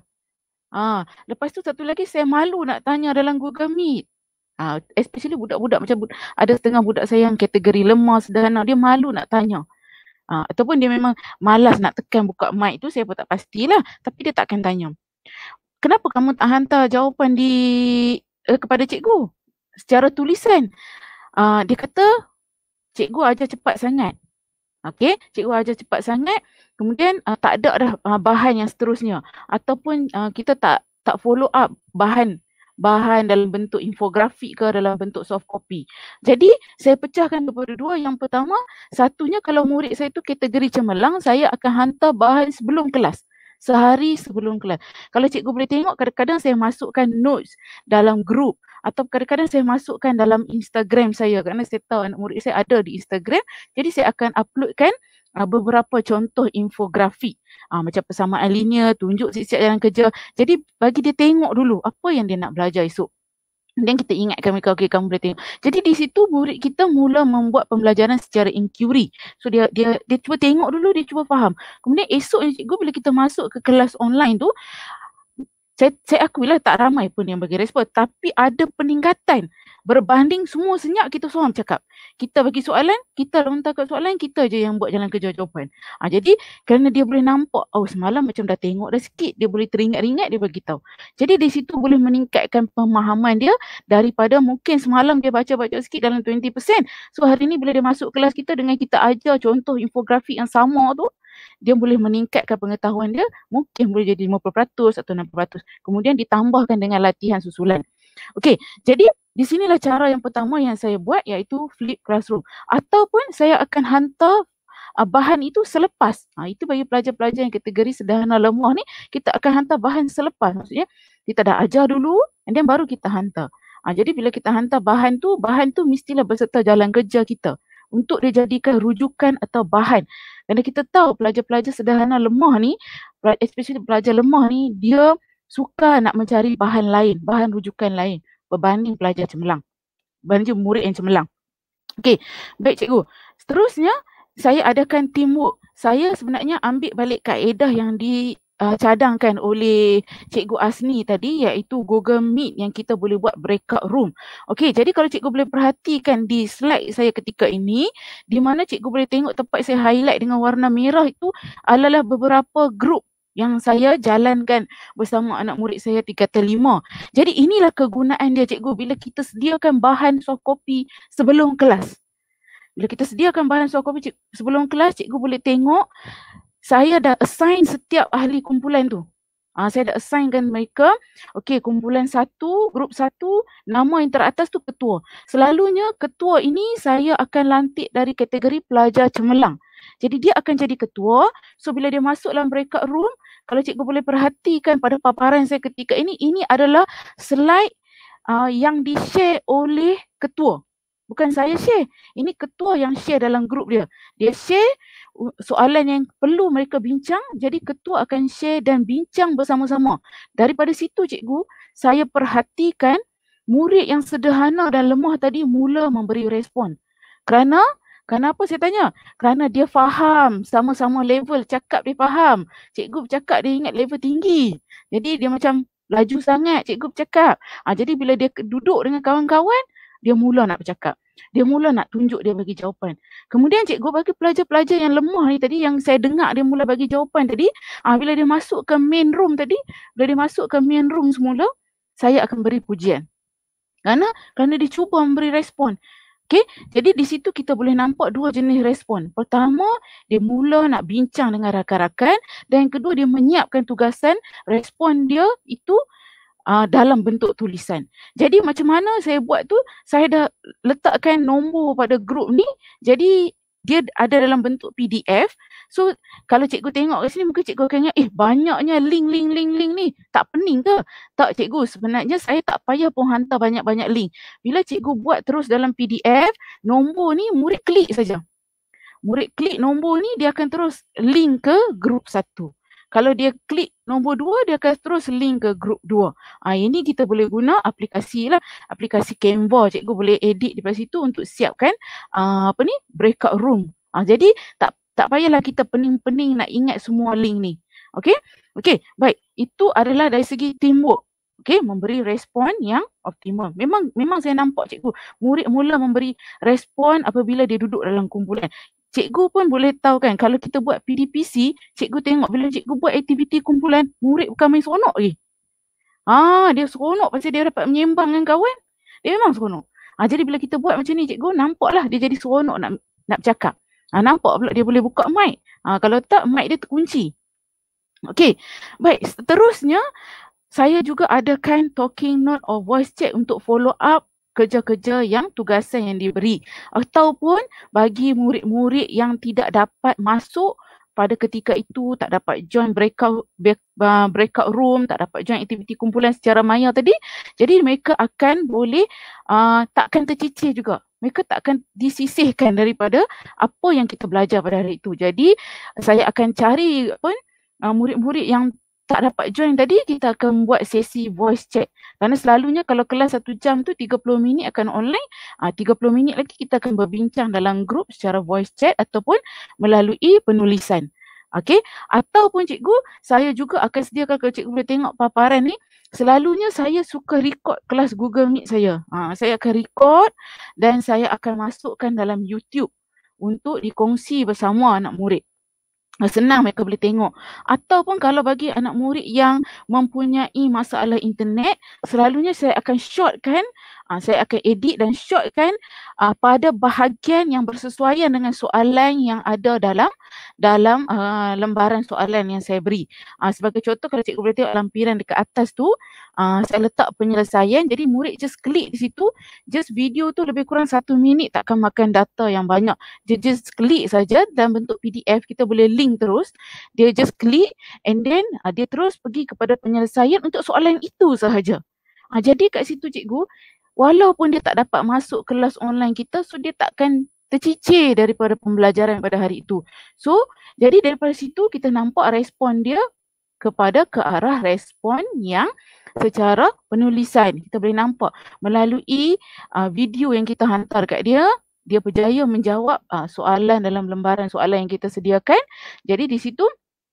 Ah, lepas tu satu lagi saya malu nak tanya dalam Google Meet. Ah, especially budak-budak macam bud- ada setengah budak saya yang kategori lemah sederhana, dia malu nak tanya. Ah, ataupun dia memang malas nak tekan buka mic tu, saya pun tak pastilah, tapi dia takkan tanya. Kenapa kamu tak hantar jawapan di uh, kepada cikgu secara tulisan? Uh, dia kata cikgu ajar cepat sangat. Okey, cikgu ajar cepat sangat. Kemudian uh, tak ada dah uh, bahan yang seterusnya, ataupun uh, kita tak tak follow up bahan bahan dalam bentuk infografik ke dalam bentuk soft copy. Jadi saya pecahkan kepada dua. Yang pertama, satunya kalau murid saya tu kategori cemerlang, saya akan hantar bahan sebelum kelas. Sehari sebelum kelas. Kalau cikgu boleh tengok, kadang-kadang saya masukkan notes dalam group atau kadang-kadang saya masukkan dalam Instagram saya, kerana saya tahu anak murid saya ada di Instagram. Jadi saya akan uploadkan uh, beberapa contoh infografik uh, macam persamaan linear, tunjuk siap-siap jalan kerja. Jadi bagi dia tengok dulu apa yang dia nak belajar esok. Dan kita ingatkan mereka, okey kamu boleh tengok. Jadi di situ murid kita mula membuat pembelajaran secara inquiry. So dia dia dia cuba tengok dulu, dia cuba faham. Kemudian esok cikgu bila kita masuk ke kelas online tu, saya, saya akuilah tak ramai pun yang bagi respon, tapi ada peningkatan berbanding semua senyap kita seorang cakap. Kita bagi soalan, kita lontarkan soalan, kita je yang buat jalan kerja jawapan. Ha, jadi kerana dia boleh nampak, oh semalam macam dah tengok dah sikit, dia boleh teringat-ingat, dia bagi tahu. Jadi di situ boleh meningkatkan pemahaman dia daripada mungkin semalam dia baca-baca sikit dalam dua puluh peratus. So hari ni bila dia masuk kelas kita dengan kita ajar contoh infografik yang sama tu, dia boleh meningkatkan pengetahuan dia, mungkin boleh jadi lima puluh peratus atau enam puluh peratus. Kemudian ditambahkan dengan latihan susulan. Okey, jadi di sinilah cara yang pertama yang saya buat, iaitu flip classroom. Ataupun saya akan hantar uh, bahan itu selepas. Ha, itu bagi pelajar-pelajar yang kategori sederhana lemah ni, kita akan hantar bahan selepas. Maksudnya kita dah ajar dulu and then baru kita hantar. Ha, jadi bila kita hantar bahan tu, bahan tu mestilah berserta jalan kerja kita untuk dijadikan rujukan atau bahan. Kerana kita tahu pelajar-pelajar sederhana lemah ni, especially pelajar lemah ni, dia suka nak mencari bahan lain, bahan rujukan lain berbanding pelajar cemerlang, berbanding murid yang cemerlang. Okey, baik cikgu. Seterusnya, saya adakan teamwork. Saya sebenarnya ambil balik kaedah yang dicadangkan uh, oleh Cikgu Asni tadi, iaitu Google Meet yang kita boleh buat breakout room. Okey, jadi kalau cikgu boleh perhatikan di slide saya ketika ini, di mana cikgu boleh tengok tempat saya highlight dengan warna merah itu adalah beberapa grup yang saya jalankan bersama anak murid saya tingkatan lima. Jadi inilah kegunaan dia cikgu bila kita sediakan bahan soft copy sebelum kelas. Bila kita sediakan bahan soft copy sebelum kelas, cikgu boleh tengok saya dah assign setiap ahli kumpulan tu. Ah, saya dah assignkan mereka, okey kumpulan satu, grup satu, nama yang teratas tu ketua. Selalunya ketua ini saya akan lantik dari kategori pelajar cemerlang. Jadi dia akan jadi ketua. So bila dia masuk dalam breakout room, kalau cikgu boleh perhatikan pada paparan saya ketika ini, ini adalah slide uh, yang di-share oleh ketua. Bukan saya share. Ini ketua yang share dalam grup dia. Dia share soalan yang perlu mereka bincang, jadi ketua akan share dan bincang bersama-sama. Daripada situ cikgu, saya perhatikan murid yang sederhana dan lemah tadi mula memberi respon. Kerana Kenapa saya tanya? Kerana dia faham, sama-sama level, cakap dia faham. Cikgu bercakap dia ingat level tinggi. Jadi dia macam laju sangat, cikgu bercakap. Ha, jadi bila dia duduk dengan kawan-kawan, dia mula nak bercakap. Dia mula nak tunjuk dia bagi jawapan. Kemudian cikgu bagi pelajar-pelajar yang lemah ni tadi, yang saya dengar dia mula bagi jawapan tadi, ha, bila dia masuk ke main room tadi, bila dia masuk ke main room semula, saya akan beri pujian. Kerana, kerana dia cuba memberi respon. Okay, jadi di situ kita boleh nampak dua jenis respon. Pertama, dia mula nak bincang dengan rakan-rakan, dan yang kedua dia menyiapkan tugasan, respon dia itu uh, dalam bentuk tulisan. Jadi macam mana saya buat tu, saya dah letakkan nombor pada grup ni, jadi dia ada dalam bentuk P D F. So kalau cikgu tengok kat sini, mungkin cikgu akan ingat, eh banyaknya link, link, link, link ni. Tak pening ke? Tak cikgu, sebenarnya saya tak payah pun hantar banyak-banyak link. Bila cikgu buat terus dalam P D F, nombor ni murid klik saja. Murid klik nombor ni, dia akan terus link ke grup satu. Kalau dia klik nombor dua, dia akan terus link ke grup dua. Ah, ini kita boleh guna aplikasi lah, aplikasi Canva. Cikgu boleh edit daripada situ untuk siapkan uh, apa ni, breakout room. Ah, jadi tak tak payahlah kita pening-pening nak ingat semua link ni. Okey? Okey, baik. Itu adalah dari segi teamwork. Okey, memberi respon yang optimum. Memang memang saya nampak cikgu, murid mula memberi respon apabila dia duduk dalam kumpulan. Cikgu pun boleh tahu kan, kalau kita buat P D P C, cikgu tengok bila cikgu buat aktiviti kumpulan, murid bukan main seronok lagi. Ah, dia seronok pasal dia dapat menyembang dengan kawan. Dia memang seronok. Ah, jadi bila kita buat macam ni, cikgu nampaklah dia jadi seronok nak nak bercakap. Ah, nampak pula dia boleh buka mic. Ah, kalau tak, mic dia terkunci. Okey, baik. Seterusnya, saya juga adakan talking note or voice chat untuk follow up kerja-kerja yang tugasan yang diberi, ataupun bagi murid-murid yang tidak dapat masuk pada ketika itu, tak dapat join breakout breakout room, tak dapat join aktiviti kumpulan secara maya tadi, jadi mereka akan boleh uh, takkan tercicir juga. Mereka tak akan disisihkan daripada apa yang kita belajar pada hari itu. Jadi saya akan cari pun uh, murid-murid yang tak dapat join tadi, kita akan buat sesi voice chat. Kerana selalunya kalau kelas satu jam tu tiga puluh minit akan online, uh, tiga puluh minit lagi kita akan berbincang dalam grup secara voice chat ataupun melalui penulisan. Okey, ataupun cikgu, saya juga akan sediakan, kalau cikgu boleh tengok paparan ni, selalunya saya suka record kelas Google Meet saya. Uh, saya akan record dan saya akan masukkan dalam YouTube untuk dikongsi bersama anak murid. Senang mereka boleh tengok. Ataupun kalau bagi anak murid yang mempunyai masalah internet, selalunya saya akan shortkan, uh, saya akan edit dan shortkan uh, pada bahagian yang bersesuaian dengan soalan yang ada dalam dalam uh, lembaran soalan yang saya beri. Uh, sebagai contoh, kalau cikgu boleh tengok lampiran dekat atas tu, uh, saya letak penyelesaian. Jadi murid just klik di situ, just video tu lebih kurang satu minit, takkan makan data yang banyak. Dia just klik saja dalam bentuk P D F, kita boleh link terus. Dia just klik and then uh, dia terus pergi kepada penyelesaian untuk soalan itu sahaja. Uh, jadi kat situ cikgu, walaupun dia tak dapat masuk kelas online kita, so dia takkan tercicir daripada pembelajaran pada hari itu. So, jadi daripada situ kita nampak respon dia kepada ke arah respon yang secara penulisan. Kita boleh nampak melalui uh, video yang kita hantar kat dia, dia berjaya menjawab uh, soalan dalam lembaran soalan yang kita sediakan. Jadi di situ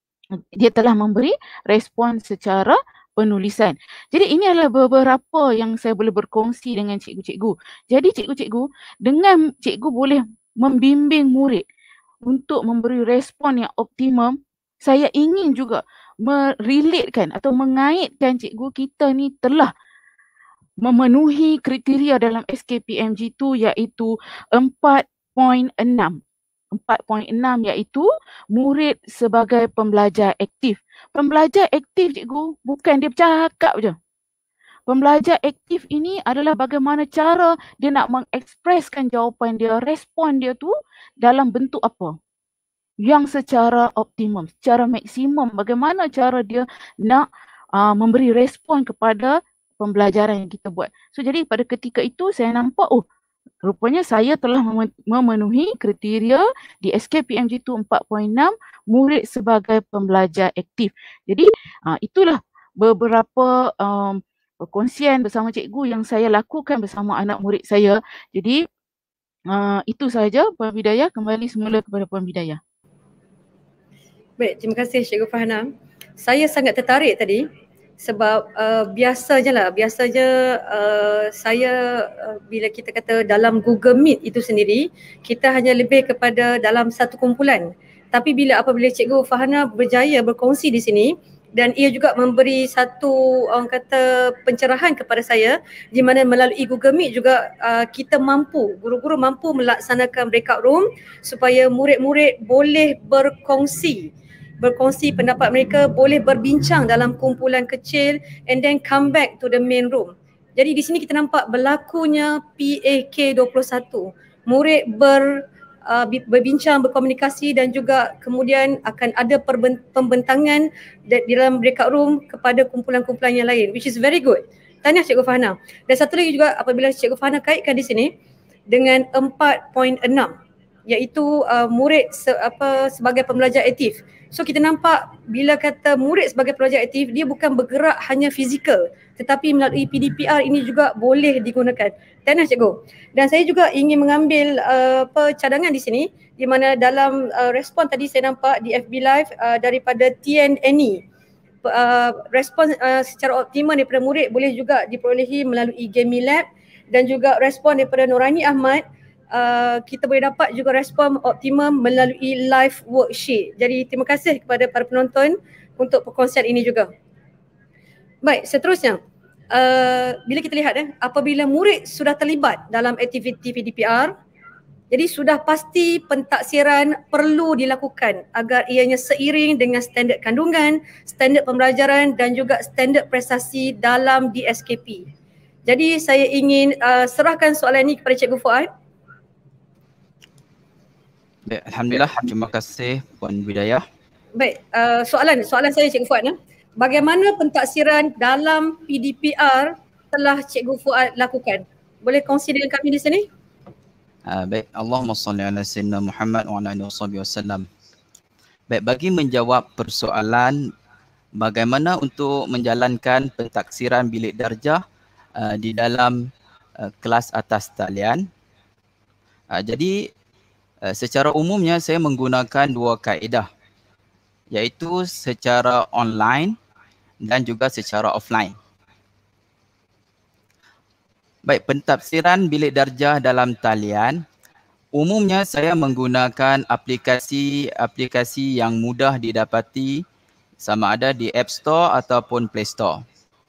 dia telah memberi respon secara penulisan. Jadi ini adalah beberapa yang saya boleh berkongsi dengan cikgu-cikgu. Jadi cikgu-cikgu, dengan cikgu boleh membimbing murid untuk memberi respon yang optimum, saya ingin juga merelatekan atau mengaitkan cikgu kita ni telah memenuhi kriteria dalam S K P M G tu, iaitu empat titik enam. empat titik enam iaitu murid sebagai pembelajar aktif. Pembelajar aktif cikgu bukan dia bercakap je. Pembelajar aktif ini adalah bagaimana cara dia nak mengekspreskan jawapan dia, respon dia tu dalam bentuk apa yang secara optimum, secara maksimum, bagaimana cara dia nak uh, memberi respon kepada pembelajaran yang kita buat. So jadi pada ketika itu saya nampak, oh rupanya saya telah memenuhi kriteria di S K P M G tu empat titik enam, murid sebagai pembelajar aktif. Jadi uh, itulah beberapa um, perkongsian bersama cikgu yang saya lakukan bersama anak murid saya. Jadi uh, itu sahaja Puan Bidayah, kembali semula kepada Puan Bidayah. Baik, terima kasih Cikgu Farhana. Saya sangat tertarik tadi sebab uh, biasanya lah, biasanya uh, saya uh, bila kita kata dalam Google Meet itu sendiri, kita hanya lebih kepada dalam satu kumpulan. Tapi bila apabila Cikgu Farhana berjaya berkongsi di sini dan ia juga memberi satu orang kata pencerahan kepada saya di mana melalui Google Meet juga uh, kita mampu, guru-guru mampu melaksanakan breakout room supaya murid-murid boleh berkongsi berkongsi pendapat mereka, boleh berbincang dalam kumpulan kecil and then come back to the main room. Jadi di sini kita nampak berlakunya P A K dua puluh satu. Murid ber, uh, berbincang, berkomunikasi dan juga kemudian akan ada pembentangan di dalam breakout room kepada kumpulan-kumpulan yang lain, which is very good. Tahniah Cikgu Farhana. Dan satu lagi juga apabila Cikgu Farhana kaitkan di sini dengan empat titik enam iaitu uh, murid se, apa, sebagai pembelajar aktif. So kita nampak bila kata murid sebagai pelajar aktif, dia bukan bergerak hanya fizikal, tetapi melalui P D P R ini juga boleh digunakan. Tahniah cikgu. Dan saya juga ingin mengambil uh, apa, cadangan di sini, di mana dalam uh, respon tadi saya nampak di F B Live uh, daripada T N N E, uh, respon uh, secara optimal daripada murid boleh juga diperolehi melalui Gaming Lab, dan juga respon daripada Nurani Ahmad, Uh, kita boleh dapat juga respon optimum melalui live worksheet. Jadi terima kasih kepada para penonton untuk perkongsian ini juga. Baik, seterusnya, uh, bila kita lihat eh, apabila murid sudah terlibat dalam aktiviti P D P R, jadi sudah pasti pentaksiran perlu dilakukan agar ianya seiring dengan standard kandungan, standard pembelajaran dan juga standard prestasi dalam D S K P. Jadi saya ingin uh, serahkan soalan ini kepada Cikgu Fuad. Baik, Alhamdulillah, terima kasih Puan Bidayah. Baik, uh, soalan soalan saya Cikgu Fuad, ya. Bagaimana pentaksiran dalam P D P R telah Cikgu Fuad lakukan? Boleh kongsi dengan kami di sini? Uh, baik, Allahumma salli ala sayyidina Muhammad wa ala alihi wasallam. Baik, bagi menjawab persoalan bagaimana untuk menjalankan pentaksiran bilik darjah uh, di dalam uh, kelas atas talian. Uh, jadi Uh, secara umumnya saya menggunakan dua kaedah, iaitu secara online dan juga secara offline. Baik, pentafsiran bilik darjah dalam talian, umumnya saya menggunakan aplikasi-aplikasi yang mudah didapati sama ada di App Store ataupun Play Store.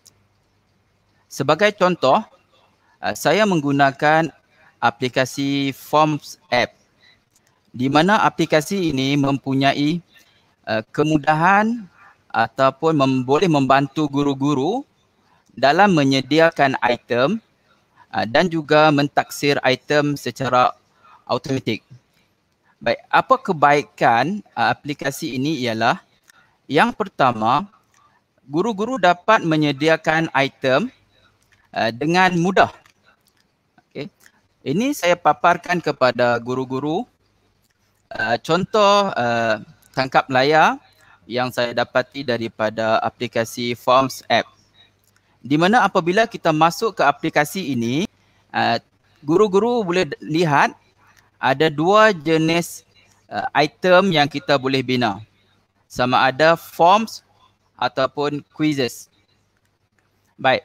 Sebagai contoh, uh, saya menggunakan aplikasi Forms App, di mana aplikasi ini mempunyai uh, kemudahan ataupun mem- boleh membantu guru-guru dalam menyediakan item uh, dan juga mentaksir item secara automatik. Baik, apa kebaikan uh, aplikasi ini ialah, yang pertama, guru-guru dapat menyediakan item uh, dengan mudah. Okay. Ini saya paparkan kepada guru-guru. Uh, contoh uh, tangkap layar yang saya dapati daripada aplikasi Forms App, di mana apabila kita masuk ke aplikasi ini, uh, guru-guru boleh lihat ada dua jenis uh, item yang kita boleh bina, sama ada forms ataupun quizzes. Baik,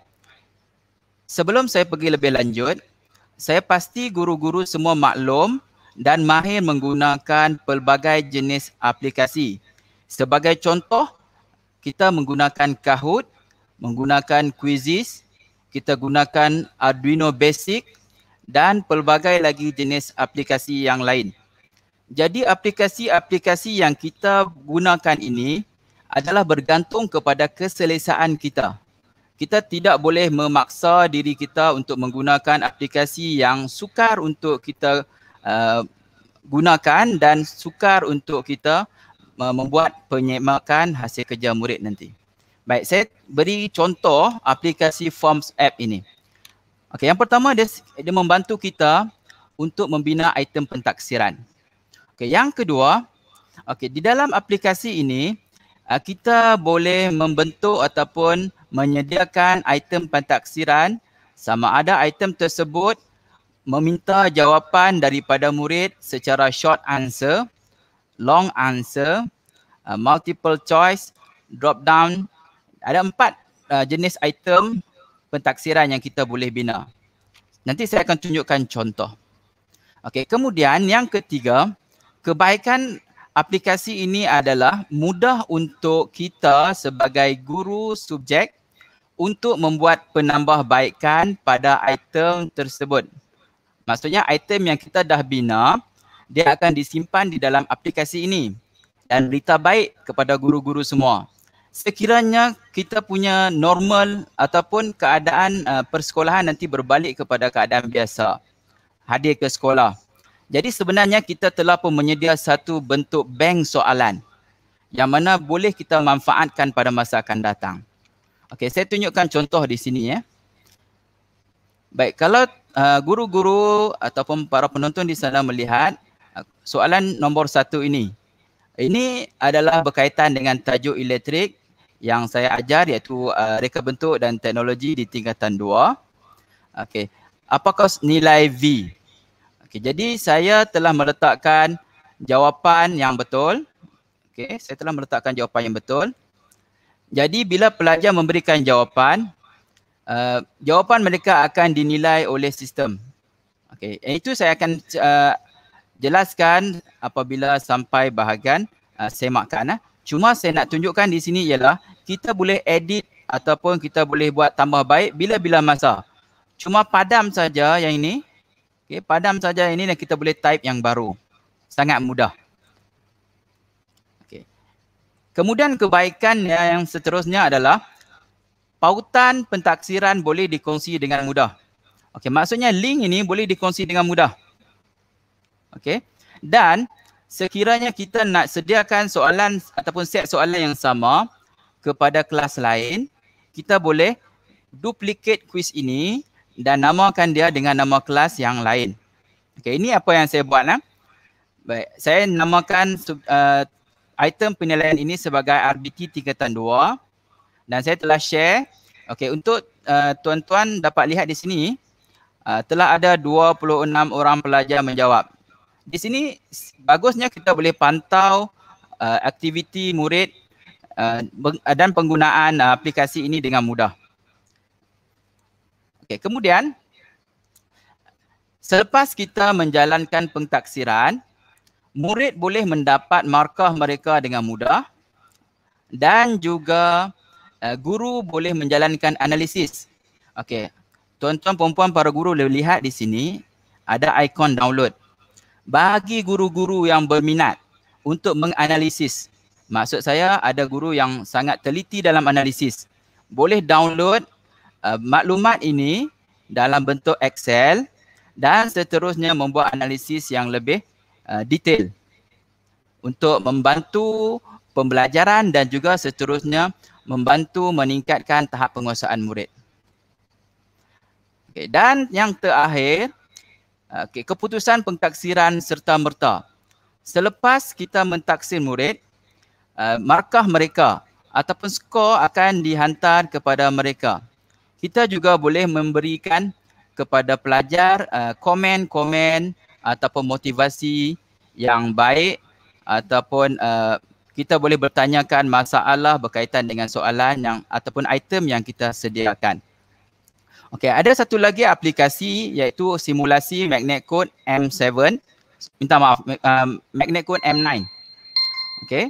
sebelum saya pergi lebih lanjut, saya pasti guru-guru semua maklum dan mahir menggunakan pelbagai jenis aplikasi. Sebagai contoh, kita menggunakan Kahoot, menggunakan Quizzes, kita gunakan Arduino Basic dan pelbagai lagi jenis aplikasi yang lain. Jadi aplikasi-aplikasi yang kita gunakan ini adalah bergantung kepada keselesaan kita. Kita tidak boleh memaksa diri kita untuk menggunakan aplikasi yang sukar untuk kita Uh, gunakan dan sukar untuk kita uh, membuat penyemakan hasil kerja murid nanti. Baik, saya beri contoh aplikasi Forms App ini. Okey, yang pertama dia, dia membantu kita untuk membina item pentaksiran. Okey, yang kedua, okey, di dalam aplikasi ini uh, kita boleh membentuk ataupun menyediakan item pentaksiran, sama ada item tersebut meminta jawapan daripada murid secara short answer, long answer, uh, multiple choice, drop down. Ada empat uh, jenis item pentaksiran yang kita boleh bina. Nanti saya akan tunjukkan contoh. Okey, kemudian yang ketiga, kebaikan aplikasi ini adalah mudah untuk kita sebagai guru subjek untuk membuat penambahbaikan pada item tersebut. Maksudnya item yang kita dah bina, dia akan disimpan di dalam aplikasi ini dan berita baik kepada guru-guru semua. Sekiranya kita punya normal ataupun keadaan uh, persekolahan nanti berbalik kepada keadaan biasa, hadir ke sekolah. Jadi sebenarnya kita telah pun menyedia satu bentuk bank soalan yang mana boleh kita manfaatkan pada masa akan datang. Okey, saya tunjukkan contoh di sini ya. Baik, kalau uh, guru-guru ataupun para penonton di sana melihat, soalan nombor satu ini. Ini adalah berkaitan dengan tajuk elektrik yang saya ajar, iaitu uh, reka bentuk dan teknologi di tingkatan dua. Okey. Apakah nilai V? Okey, jadi saya telah meletakkan jawapan yang betul. Okey, saya telah meletakkan jawapan yang betul. Jadi bila pelajar memberikan jawapan, uh, jawapan mereka akan dinilai oleh sistem. Okey, itu saya akan uh, jelaskan apabila sampai bahagian uh, semakan. Eh. Cuma saya nak tunjukkan di sini ialah kita boleh edit ataupun kita boleh buat tambah baik bila-bila masa. Cuma padam saja yang ini. Okay, padam saja ini dan kita boleh type yang baru. Sangat mudah. Okay. Kemudian kebaikan yang seterusnya adalah pautan pentaksiran boleh dikongsi dengan mudah. Okey, maksudnya link ini boleh dikongsi dengan mudah. Okey. Dan sekiranya kita nak sediakan soalan ataupun set soalan yang sama kepada kelas lain, kita boleh duplicate quiz ini dan namakan dia dengan nama kelas yang lain. Okey, ini apa yang saya buat. Nah? Baik, saya namakan uh, item penilaian ini sebagai R B T tingkatan dua dan saya telah share. Okey, untuk uh, tuan-tuan dapat lihat di sini uh, telah ada dua puluh enam orang pelajar menjawab. Di sini bagusnya kita boleh pantau uh, aktiviti murid uh, dan penggunaan uh, aplikasi ini dengan mudah. Okay, kemudian selepas kita menjalankan pentaksiran, murid boleh mendapat markah mereka dengan mudah dan juga uh, guru boleh menjalankan analisis. Okey, tuan-tuan puan-puan para guru boleh lihat di sini ada ikon download. Bagi guru-guru yang berminat untuk menganalisis. Maksud saya ada guru yang sangat teliti dalam analisis. Boleh download uh, maklumat ini dalam bentuk Excel dan seterusnya membuat analisis yang lebih uh, detail untuk membantu pembelajaran dan juga seterusnya membantu meningkatkan tahap penguasaan murid. Okay, dan yang terakhir, okay, keputusan pentaksiran serta-merta. Selepas kita mentaksir murid, uh, markah mereka ataupun skor akan dihantar kepada mereka. Kita juga boleh memberikan kepada pelajar uh, komen-komen ataupun motivasi yang baik ataupun uh, kita boleh bertanyakan masalah berkaitan dengan soalan yang ataupun item yang kita sediakan. Okey, ada satu lagi aplikasi iaitu simulasi Magnet Code M tujuh. Minta maaf, um, Magnet Code M sembilan. Okey.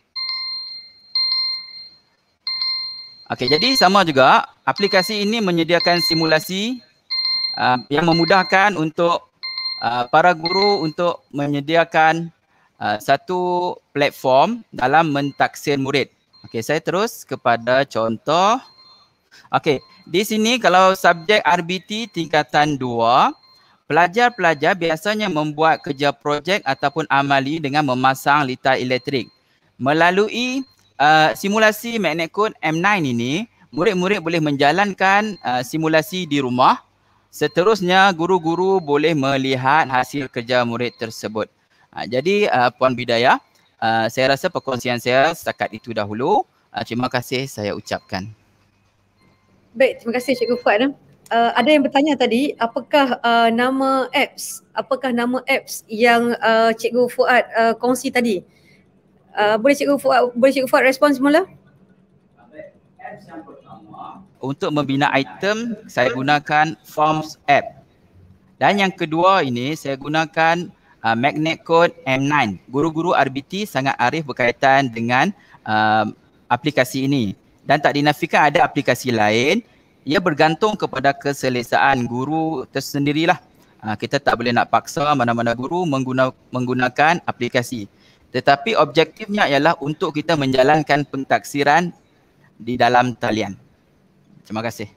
Okey, jadi sama juga aplikasi ini menyediakan simulasi uh, yang memudahkan untuk uh, para guru untuk menyediakan uh, satu platform dalam mentaksir murid. Okey, saya terus kepada contoh. Okey, di sini kalau subjek R B T tingkatan dua, pelajar-pelajar biasanya membuat kerja projek ataupun amali dengan memasang litar elektrik. Melalui uh, simulasi Magnet Code M sembilan ini, murid-murid boleh menjalankan uh, simulasi di rumah. Seterusnya, guru-guru boleh melihat hasil kerja murid tersebut. Uh, jadi, uh, Puan Bidayah, uh, saya rasa perkongsian saya setakat itu dahulu. Uh, terima kasih saya ucapkan. Baik, terima kasih Cikgu Fuad. Uh, ada yang bertanya tadi, apakah uh, nama apps, apakah nama apps yang uh, Cikgu Fuad uh, kongsi tadi? Uh, boleh Cikgu Fuad, boleh Cikgu Fuad respon semula? Apps yang pertama, untuk membina item, saya gunakan Forms app. Dan yang kedua ini, saya gunakan uh, Magnet Code M sembilan. Guru-guru R B T sangat arif berkaitan dengan uh, aplikasi ini. Dan tak dinafikan ada aplikasi lain, ia bergantung kepada keselesaan guru tersendirilah. Ha, kita tak boleh nak paksa mana-mana guru mengguna, menggunakan aplikasi. Tetapi objektifnya ialah untuk kita menjalankan pentaksiran di dalam talian. Terima kasih.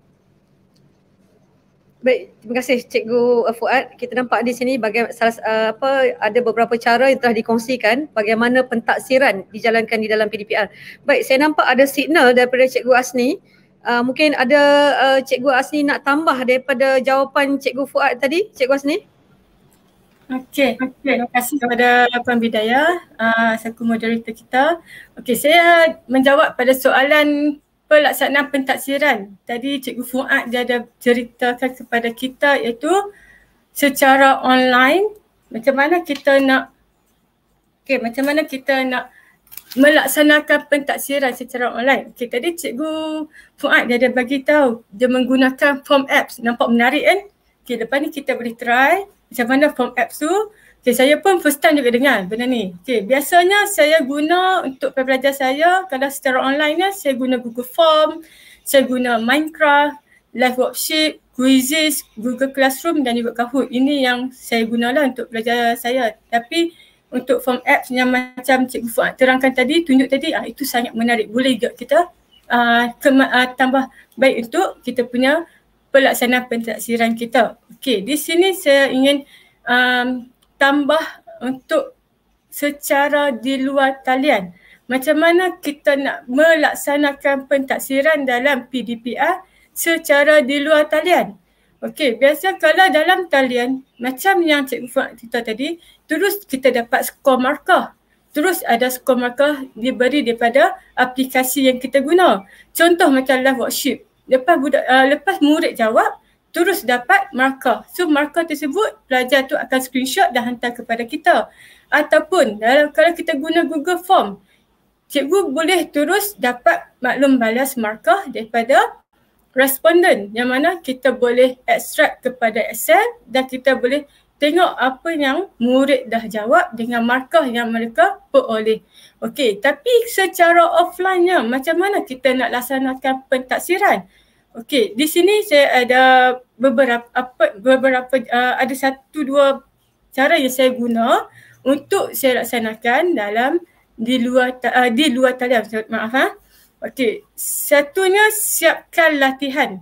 Baik, terima kasih Cikgu Fuad. Kita nampak di sini bagaimana uh, apa ada beberapa cara yang telah dikongsikan bagaimana pentaksiran dijalankan di dalam P D P R. Baik, saya nampak ada signal daripada Cikgu Asni. Uh, mungkin ada uh, Cikgu Asni nak tambah daripada jawapan Cikgu Fuad tadi, Cikgu Asni? Okey, terima kasih kepada Puan Bidayah, uh, selaku moderator kita. Okey, saya menjawab pada soalan pelaksanaan pentaksiran. Tadi Cikgu Fuad dia ada ceritakan kepada kita iaitu secara online macam mana kita nak okey, macam mana kita nak melaksanakan pentaksiran secara online. Okey, tadi Cikgu Fuad dia ada bagi tahu dia menggunakan form apps. Nampak menarik kan? Okey, lepas ni kita boleh try macam mana form apps tu. Okay, saya pun first time juga dengar benda ni. Okay, biasanya saya guna untuk pembelajar saya, kalau secara online ni saya guna Google Form, saya guna Minecraft, Live Worksheet, Quizzes, Google Classroom dan juga Kahoot. Ini yang saya gunalah untuk belajar saya. Tapi untuk form apps yang macam Cikgu Fuad terangkan tadi, tunjuk tadi, ah, itu sangat menarik. Boleh juga kita uh, kema- uh, tambah baik untuk kita punya pelaksanaan pentaksiran kita. Okey, di sini saya ingin um, tambah untuk secara di luar talian. Macam mana kita nak melaksanakan pentaksiran dalam P D P R secara di luar talian. Okey, biasa kalau dalam talian macam yang Cikgu Fuad cerita tadi, terus kita dapat skor markah. Terus ada skor markah diberi daripada aplikasi yang kita guna. Contoh macam Live Worksheet. Lepas budak, uh, lepas murid jawab, terus dapat markah. So markah tersebut pelajar tu akan screenshot dan hantar kepada kita. Ataupun dalam kalau kita guna Google Form, cikgu boleh terus dapat maklum balas markah daripada responden yang mana kita boleh extract kepada Excel dan kita boleh tengok apa yang murid dah jawab dengan markah yang mereka peroleh. Okey, tapi secara offline-nya macam mana kita nak laksanakan pentaksiran? Okey, di sini saya ada beberapa apa beberapa uh, ada satu dua cara yang saya guna untuk saya laksanakan dalam di luar uh, di luar talian. Maaf ha. Okey, satunya siapkan latihan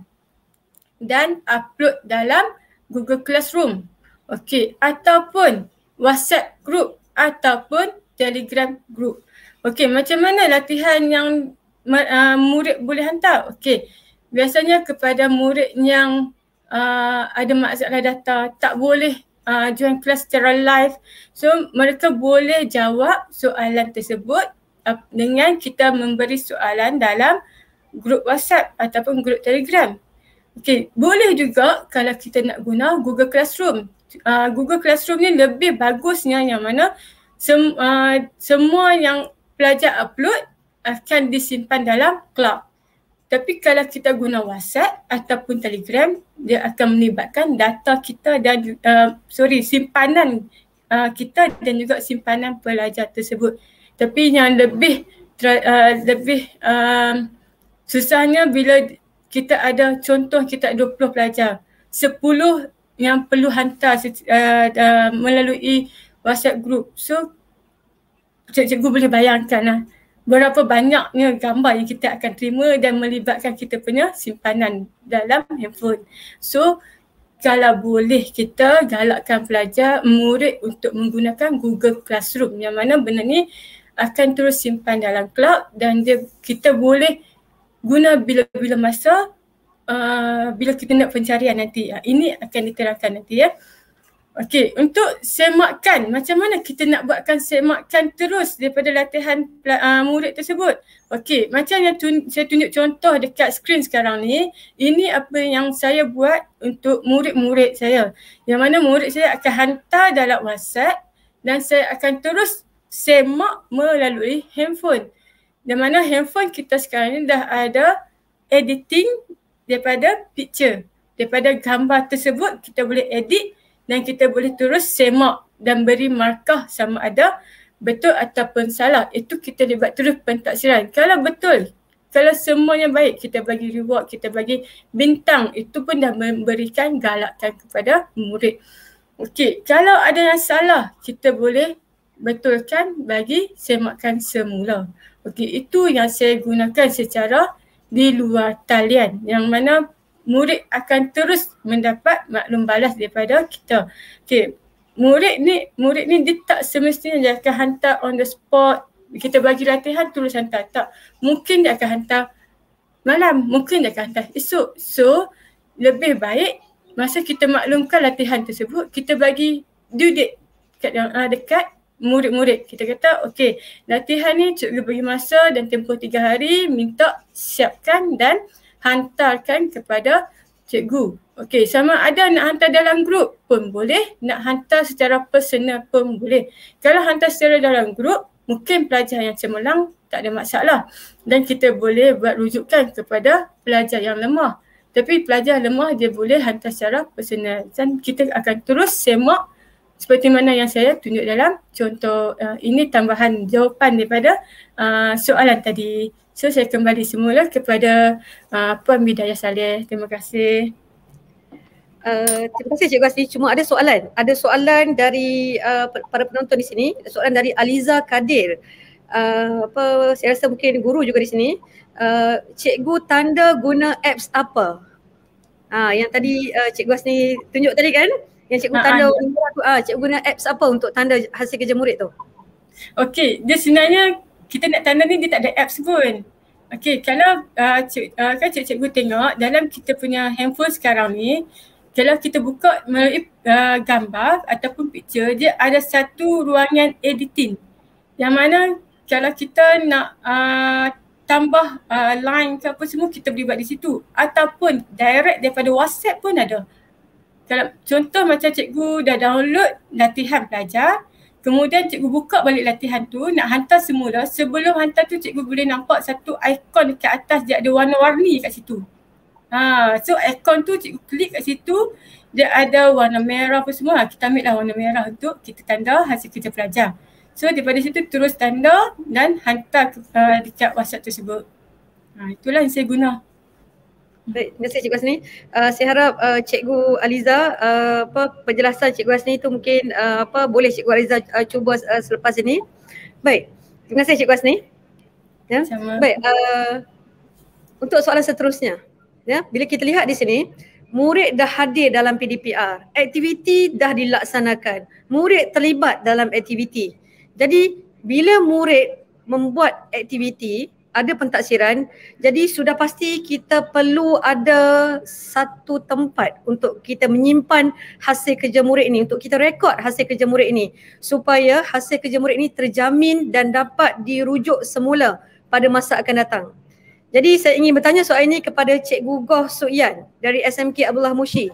dan upload dalam Google Classroom. Okey, ataupun WhatsApp group ataupun Telegram group. Okey, macam mana latihan yang uh, murid boleh hantar? Okey, biasanya kepada murid yang uh, ada masalah data, tak boleh uh, join kelas secara live. So mereka boleh jawab soalan tersebut uh, dengan kita memberi soalan dalam grup WhatsApp ataupun grup Telegram. Okey, boleh juga kalau kita nak guna Google Classroom. Uh, Google Classroom ni lebih bagusnya yang mana sem- uh, semua yang pelajar upload akan disimpan dalam cloud. Tapi kalau kita guna WhatsApp ataupun Telegram, dia akan melibatkan data kita dan uh, sorry simpanan uh, kita dan juga simpanan pelajar tersebut. Tapi yang lebih uh, lebih uh, susahnya bila kita ada contoh kita ada dua puluh pelajar, sepuluh yang perlu hantar uh, uh, melalui WhatsApp group. So cikgu boleh bayangkan lah berapa banyaknya gambar yang kita akan terima dan melibatkan kita punya simpanan dalam handphone. So kalau boleh kita galakkan pelajar, murid untuk menggunakan Google Classroom yang mana benda ni akan terus simpan dalam cloud dan dia, kita boleh guna bila-bila masa uh, bila kita nak pencarian nanti. Uh, ini akan diterangkan nanti ya. Okey, untuk semakkan, macam mana kita nak buatkan semakkan terus daripada latihan uh, murid tersebut? Okey, macam yang tun- saya tunjuk contoh dekat skrin sekarang ni, ini apa yang saya buat untuk murid-murid saya. Yang mana murid saya akan hantar dalam WhatsApp dan saya akan terus semak melalui handphone. Di mana handphone kita sekarang ni dah ada editing daripada picture. Daripada gambar tersebut kita boleh edit dan kita boleh terus semak dan beri markah sama ada betul ataupun salah. Itu kita libat terus pentaksiran. Kalau betul, kalau semuanya baik, kita bagi reward, kita bagi bintang. Itu pun dah memberikan galakan kepada murid. Okey, kalau ada yang salah, kita boleh betulkan bagi semakkan semula. Okey, itu yang saya gunakan secara di luar talian yang mana murid akan terus mendapat maklum balas daripada kita. Okey, murid ni murid ni dia tak semestinya dia akan hantar on the spot. Kita bagi latihan terus hantar. Tak. Mungkin dia akan hantar malam, mungkin dia akan hantar esok. So, lebih baik masa kita maklumkan latihan tersebut, kita bagi due date dekat, uh, dekat murid-murid. Kita kata okey, latihan ni cikgu bagi masa dan tempoh tiga hari, minta siapkan dan hantarkan kepada cikgu. Okey, sama ada nak hantar dalam grup pun boleh, nak hantar secara personal pun boleh. Kalau hantar secara dalam grup, mungkin pelajar yang cemerlang tak ada masalah dan kita boleh buat rujukan kepada pelajar yang lemah. Tapi pelajar lemah dia boleh hantar secara personal dan kita akan terus semak seperti mana yang saya tunjuk dalam contoh. Uh, ini tambahan jawapan daripada uh, soalan tadi. So saya kembali semula kepada uh, Puan Bidayah Saleh. Terima kasih. Uh, terima kasih Cikgu Asni. Cuma ada soalan. Ada soalan dari uh, para penonton di sini. Soalan dari Aliza Kadir. Uh, apa saya rasa mungkin guru juga di sini. Uh, cikgu tanda guna apps apa? Ah, yang tadi uh, Cikgu Asni tunjuk tadi kan? Yang cikgu tanda ah, cikgu guna apps apa untuk tanda hasil kerja murid tu? Okey, dia sebenarnya kita nak tanda ni dia tak ada apps pun. Okey, kalau uh, cik, uh, kan cikgu tengok dalam kita punya handphone sekarang ni, kalau kita buka melalui uh, gambar ataupun picture, dia ada satu ruangan editing. Yang mana kalau kita nak uh, tambah uh, line ke apa semua, kita boleh buat di situ. Ataupun direct daripada WhatsApp pun ada. Kalau contoh macam cikgu dah download latihan pelajar, kemudian cikgu buka balik latihan tu, nak hantar semula, sebelum hantar tu cikgu boleh nampak satu ikon dekat atas, dia ada warna-warni kat situ. Ha, so ikon tu cikgu klik kat situ, dia ada warna merah apa semua, kita ambil lah warna merah untuk kita tanda hasil kerja pelajar. So daripada situ terus tanda dan hantar ke, uh, dekat WhatsApp tersebut. Ha, itulah yang saya guna. Baik, terima kasih Cikgu Asni. Uh, saya harap uh, Cikgu Aliza, uh, apa penjelasan Cikgu Asni itu mungkin uh, apa boleh Cikgu Aliza uh, cuba uh, selepas ini. Baik, terima kasih Cikgu Asni. Ya. Sama. Baik, uh, untuk soalan seterusnya, ya, bila kita lihat di sini, murid dah hadir dalam P D P R, aktiviti dah dilaksanakan, murid terlibat dalam aktiviti. Jadi bila murid membuat aktiviti, ada pentaksiran, jadi sudah pasti kita perlu ada satu tempat untuk kita menyimpan hasil kerja murid ini, untuk kita rekod hasil kerja murid ini supaya hasil kerja murid ini terjamin dan dapat dirujuk semula pada masa akan datang. Jadi saya ingin bertanya soal ini kepada Cikgu Goh Suyan dari S M K Abdullah Mushi.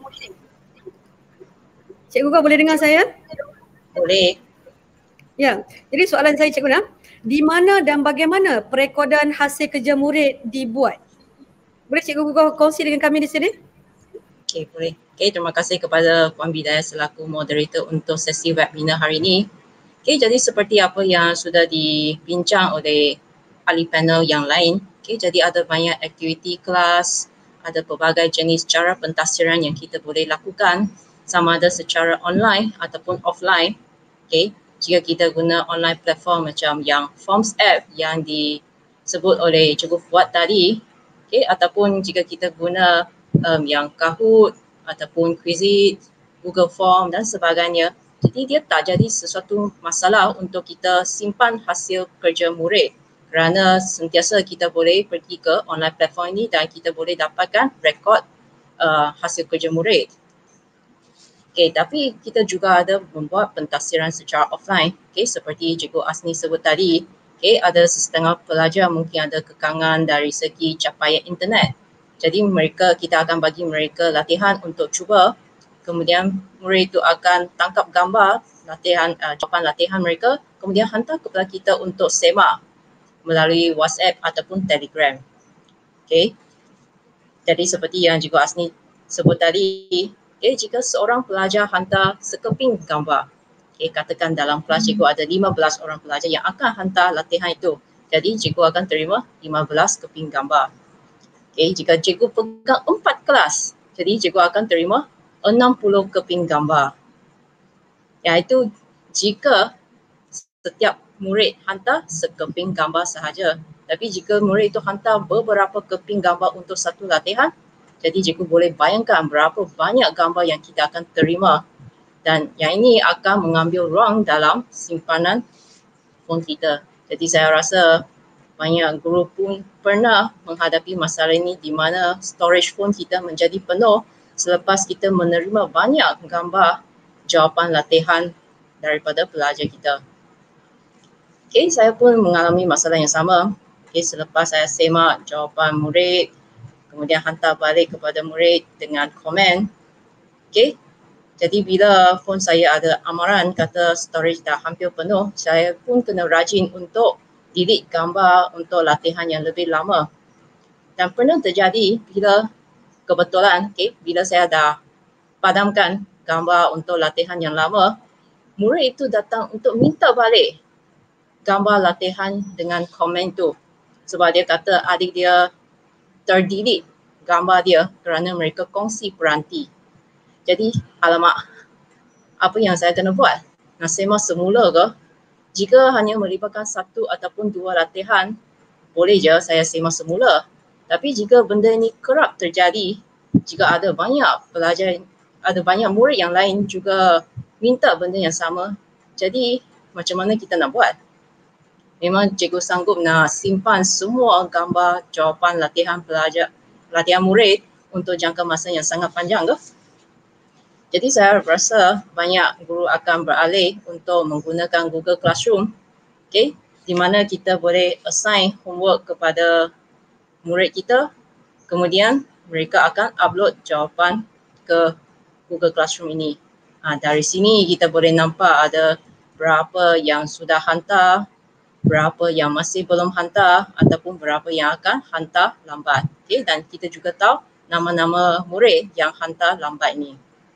Cikgu Goh boleh dengar saya? Boleh. Ya, jadi soalan saya Cikgu Nam, di mana dan bagaimana perekodan hasil kerja murid dibuat? Boleh Cikgu Goh kongsi dengan kami di sini? Okey, boleh. Okey, terima kasih kepada Puan Bidayah selaku moderator untuk sesi webinar hari ini. Okey, jadi seperti apa yang sudah dibincang oleh ahli panel yang lain, okey, jadi ada banyak aktiviti kelas, ada pelbagai jenis cara pentafsiran yang kita boleh lakukan sama ada secara online ataupun offline. Okey, jika kita guna online platform macam yang Forms app yang disebut oleh Cikgu Fuad tadi, okay, ataupun jika kita guna um, yang Kahoot ataupun Quizlet, Google Form dan sebagainya, jadi dia tak jadi sesuatu masalah untuk kita simpan hasil kerja murid kerana sentiasa kita boleh pergi ke online platform ini dan kita boleh dapatkan rekod uh, hasil kerja murid. Okay, tapi kita juga ada membuat pentafsiran secara offline. Okay, seperti Cikgu Asni sebut tadi, okay, ada setengah pelajar mungkin ada kekangan dari segi capaian internet. Jadi mereka, kita akan bagi mereka latihan untuk cuba. Kemudian murid itu akan tangkap gambar latihan, uh, jawapan latihan mereka, kemudian hantar kepada kita untuk semak melalui WhatsApp ataupun Telegram. Okay, jadi seperti yang Cikgu Asni sebut tadi, okay, jika seorang pelajar hantar sekeping gambar, okay, katakan dalam kelas cikgu ada lima belas orang pelajar yang akan hantar latihan itu. Jadi cikgu akan terima lima belas keping gambar. Okay, jika cikgu pegang empat kelas, jadi cikgu akan terima enam puluh keping gambar. Iaitu jika setiap murid hantar sekeping gambar sahaja. Tapi jika murid itu hantar beberapa keping gambar untuk satu latihan, jadi cikgu boleh bayangkan berapa banyak gambar yang kita akan terima dan yang ini akan mengambil ruang dalam simpanan phone kita. Jadi saya rasa banyak guru pun pernah menghadapi masalah ini di mana storage phone kita menjadi penuh selepas kita menerima banyak gambar jawapan latihan daripada pelajar kita. Okay, saya pun mengalami masalah yang sama. Okay, selepas saya semak jawapan murid, kemudian hantar balik kepada murid dengan komen. Okay, jadi bila phone saya ada amaran kata storage dah hampir penuh, saya pun kena rajin untuk delete gambar untuk latihan yang lebih lama. Dan pernah terjadi bila kebetulan, okay, bila saya dah padamkan gambar untuk latihan yang lama, murid itu datang untuk minta balik gambar latihan dengan komen tu. Sebab dia kata adik dia terdelete gambar dia kerana mereka kongsi peranti. Jadi, alamak, apa yang saya kena buat? Nak semak semula ke? Jika hanya melibatkan satu ataupun dua latihan, boleh je saya semak semula. Tapi jika benda ini kerap terjadi, jika ada banyak pelajar, ada banyak murid yang lain juga minta benda yang sama, jadi macam mana kita nak buat? Memang cikgu sanggup nak simpan semua gambar jawapan latihan pelajar, latihan murid untuk jangka masa yang sangat panjang ke? Jadi saya rasa banyak guru akan beralih untuk menggunakan Google Classroom, okay, di mana kita boleh assign homework kepada murid kita, kemudian mereka akan upload jawapan ke Google Classroom ini. Ha, dari sini kita boleh nampak ada berapa yang sudah hantar, berapa yang masih belum hantar ataupun berapa yang akan hantar lambat. Okay, dan kita juga tahu nama-nama murid yang hantar lambat ini.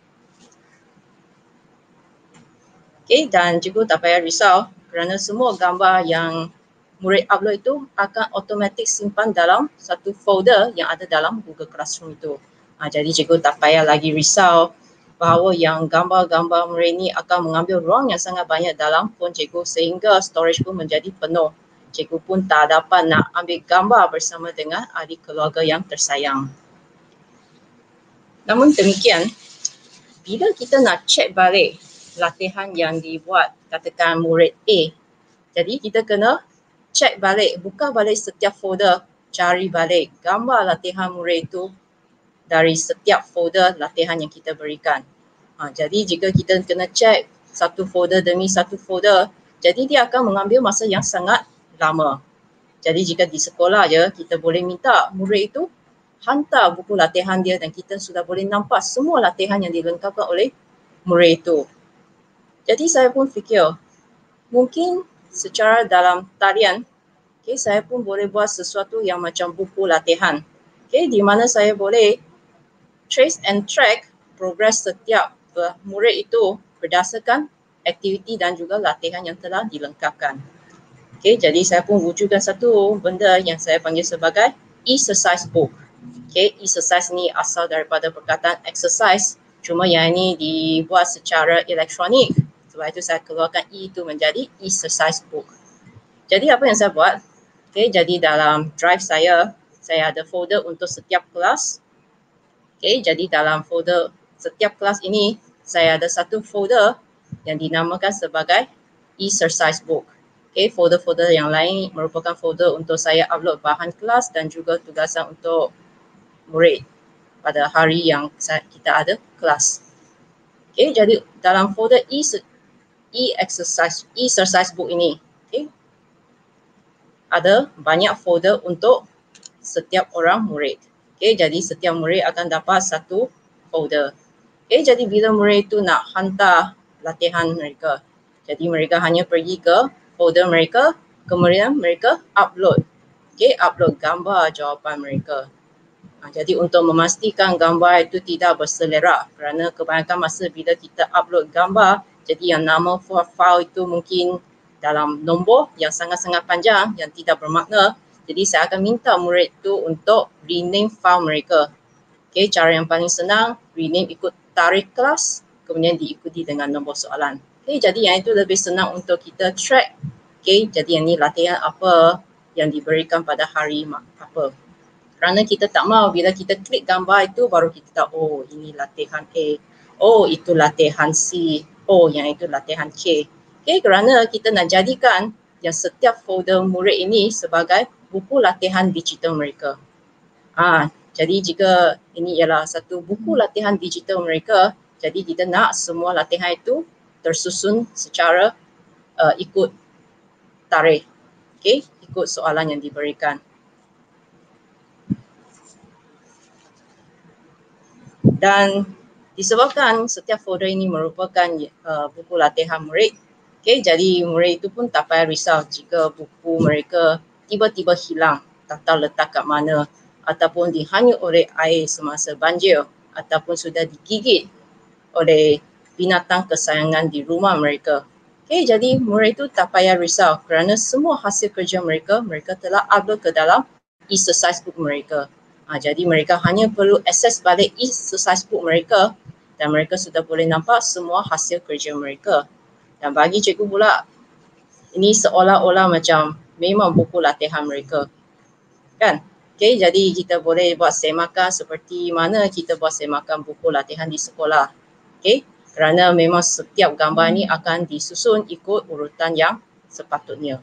Okay, dan cikgu tak payah risau kerana semua gambar yang murid upload itu akan automatik simpan dalam satu folder yang ada dalam Google Classroom itu. Ha, jadi cikgu tak payah lagi risau bahawa yang gambar-gambar murid ini akan mengambil ruang yang sangat banyak dalam phone cikgu sehingga storage pun menjadi penuh. Cikgu pun tak dapat nak ambil gambar bersama dengan ahli keluarga yang tersayang. Namun demikian, bila kita nak cek balik latihan yang dibuat katakan murid A, jadi kita kena cek balik, buka balik setiap folder, cari balik gambar latihan murid itu dari setiap folder latihan yang kita berikan. Ha, jadi jika kita kena cek satu folder demi satu folder, jadi dia akan mengambil masa yang sangat lama. Jadi jika di sekolah je, kita boleh minta murid itu hantar buku latihan dia dan kita sudah boleh nampak semua latihan yang dilengkapkan oleh murid itu. Jadi saya pun fikir, mungkin secara dalam talian, okay, saya pun boleh buat sesuatu yang macam buku latihan. Okay, di mana saya boleh trace and track progres setiap murid itu berdasarkan aktiviti dan juga latihan yang telah dilengkapkan. Okay, jadi saya pun wujudkan satu benda yang saya panggil sebagai exercise book. Okay, exercise ni asal daripada perkataan exercise, cuma yang ini dibuat secara elektronik. Sebab itu saya keluarkan E itu menjadi exercise book. Jadi apa yang saya buat? Okay, jadi dalam drive saya, saya ada folder untuk setiap kelas. Okay, jadi dalam folder setiap kelas ini, saya ada satu folder yang dinamakan sebagai exercise book. Okay, folder-folder yang lain merupakan folder untuk saya upload bahan kelas dan juga tugasan untuk murid pada hari yang kita ada kelas. Okay, jadi dalam folder E e-exercise exercise book ini, okay, ada banyak folder untuk setiap orang murid. Okay, jadi setiap murid akan dapat satu folder. Okay, jadi bila murid itu nak hantar latihan mereka, jadi mereka hanya pergi ke folder mereka, kemudian mereka upload. Okay, upload gambar jawapan mereka. Ha, jadi untuk memastikan gambar itu tidak berselerak, kerana kebanyakan masa bila kita upload gambar, jadi yang nama file itu mungkin dalam nombor yang sangat-sangat panjang yang tidak bermakna. Jadi saya akan minta murid itu untuk rename file mereka. Okay, cara yang paling senang, rename ikut tarikh kelas, kemudian diikuti dengan nombor soalan. Okay, jadi yang itu lebih senang untuk kita track. Okay, jadi yang ini latihan apa yang diberikan pada hari apa. Kerana kita tak mahu bila kita klik gambar itu baru kita tahu, oh ini latihan A, oh itu latihan C, oh yang itu latihan K. Okay, kerana kita nak jadikan yang setiap folder murid ini sebagai buku latihan digital mereka. Ah, jadi jika ini ialah satu buku latihan digital mereka, jadi kita nak semua latihan itu tersusun secara uh, ikut tarikh. Okay, ikut soalan yang diberikan. Dan disebabkan setiap folder ini merupakan uh, buku latihan murid, okay, jadi murid itu pun tak payah risau jika buku mereka tiba-tiba hilang, tak tahu letak kat mana, ataupun dihanyut oleh air semasa banjir, ataupun sudah digigit oleh binatang kesayangan di rumah mereka. Okay, jadi murid itu tak payah risau kerana semua hasil kerja mereka, mereka telah upload ke dalam exercise book mereka. Ha, jadi mereka hanya perlu akses balik exercise book mereka dan mereka sudah boleh nampak semua hasil kerja mereka. Dan bagi cikgu pula, ini seolah-olah macam memang buku latihan mereka. Kan? Okay, jadi kita boleh buat semakan seperti mana kita buat semakan buku latihan di sekolah. Okay? Kerana memang setiap gambar ni akan disusun ikut urutan yang sepatutnya.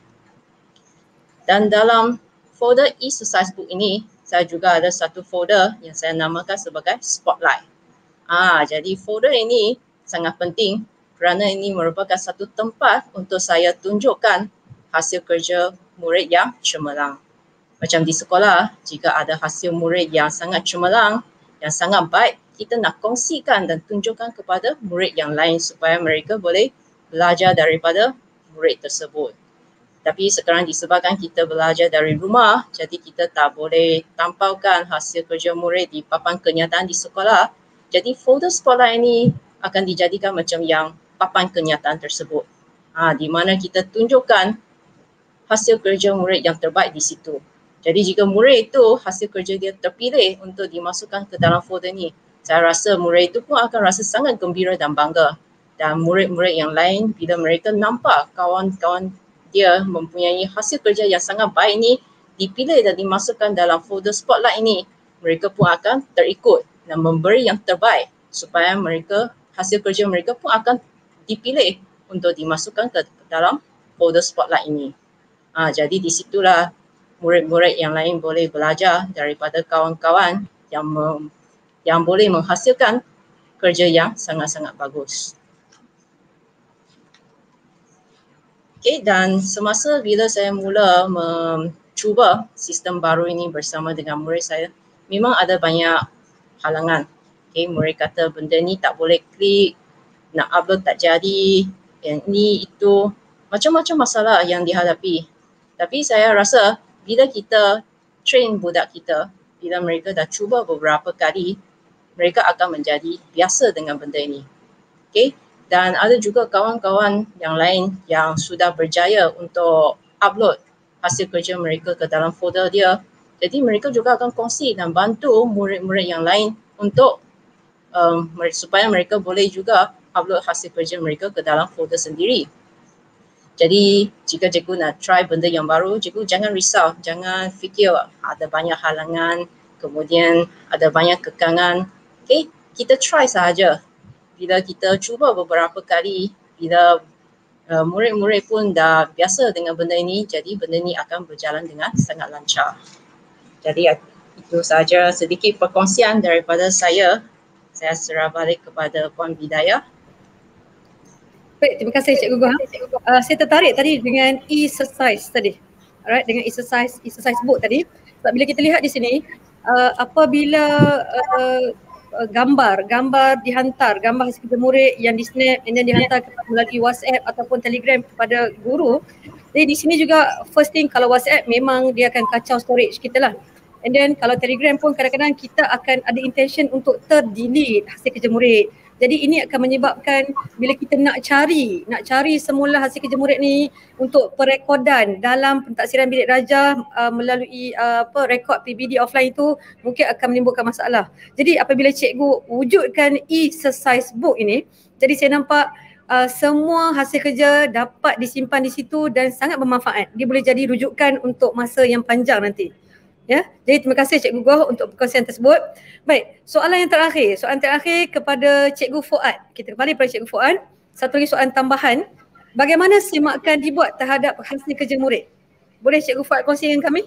Dan dalam folder exercise book ini, saya juga ada satu folder yang saya namakan sebagai Spotlight. Ah, jadi folder ini sangat penting kerana ini merupakan satu tempat untuk saya tunjukkan hasil kerja murid yang cemerlang. Macam di sekolah, jika ada hasil murid yang sangat cemerlang, yang sangat baik, kita nak kongsikan dan tunjukkan kepada murid yang lain supaya mereka boleh belajar daripada murid tersebut. Tapi sekarang disebabkan kita belajar dari rumah, jadi kita tak boleh tampilkan hasil kerja murid di papan kenyataan di sekolah. Jadi folder Spotlight ini akan dijadikan macam yang papan kenyataan tersebut. Ha, di mana kita tunjukkan hasil kerja murid yang terbaik di situ. Jadi jika murid itu hasil kerja dia terpilih untuk dimasukkan ke dalam folder ni, saya rasa murid itu pun akan rasa sangat gembira dan bangga. Dan murid-murid yang lain bila mereka nampak kawan-kawan dia mempunyai hasil kerja yang sangat baik ni dipilih dan dimasukkan dalam folder Spotlight ini, mereka pun akan terikut dan memberi yang terbaik supaya mereka hasil kerja mereka pun akan dipilih untuk dimasukkan ke dalam folder Spotlight ini. Ha, jadi di situlah murid-murid yang lain boleh belajar daripada kawan-kawan yang mem, yang boleh menghasilkan kerja yang sangat-sangat bagus. Okay, dan semasa bila saya mula mencuba sistem baru ini bersama dengan murid saya, memang ada banyak halangan. Okay, murid kata benda ni tak boleh klik, nak upload tak jadi, yang ini itu, macam-macam masalah yang dihadapi. Tapi saya rasa bila kita train budak kita, bila mereka dah cuba beberapa kali, mereka akan menjadi biasa dengan benda ini. Okay? Dan ada juga kawan-kawan yang lain yang sudah berjaya untuk upload hasil kerja mereka ke dalam folder dia. Jadi mereka juga akan kongsi dan bantu murid-murid yang lain untuk um, supaya mereka boleh juga upload hasil kerja mereka ke dalam folder sendiri. Jadi jika cikgu nak try benda yang baru, cikgu jangan risau, jangan fikir ada banyak halangan, kemudian ada banyak kekangan. Okay, kita try sahaja. Bila kita cuba beberapa kali, bila uh, murid-murid pun dah biasa dengan benda ini, jadi benda ini akan berjalan dengan sangat lancar. Jadi itu sahaja sedikit perkongsian daripada saya. Saya serah balik kepada Puan Bidayah. Baik, terima kasih Cikgu Guha. Uh, saya tertarik tadi dengan exercise tadi. Alright, dengan exercise exercise book tadi. Sebab bila kita lihat di sini, uh, apabila uh, gambar, gambar dihantar, gambar hasil kerja murid yang di snap dan dihantar kepada melalui WhatsApp ataupun Telegram kepada guru. Jadi di sini juga first thing kalau WhatsApp memang dia akan kacau storage kita lah. And then kalau Telegram pun kadang-kadang kita akan ada intention untuk ter-delete hasil kerja murid. Jadi ini akan menyebabkan bila kita nak cari, nak cari semula hasil kerja murid ni untuk perekodan dalam pentaksiran bilik darjah uh, melalui uh, apa rekod P B D offline itu mungkin akan menimbulkan masalah. Jadi apabila cikgu wujudkan exercise book ini, jadi saya nampak uh, semua hasil kerja dapat disimpan di situ dan sangat bermanfaat. Dia boleh jadi rujukan untuk masa yang panjang nanti. Ya, jadi terima kasih Cikgu Goh untuk perkongsian tersebut. Baik, soalan yang terakhir, soalan terakhir kepada Cikgu Fuad. Kita kembali pada Cikgu Fuad. Satu lagi soalan tambahan. Bagaimana semakan dibuat terhadap hasil kerja murid? Boleh Cikgu Fuad kongsi dengan kami?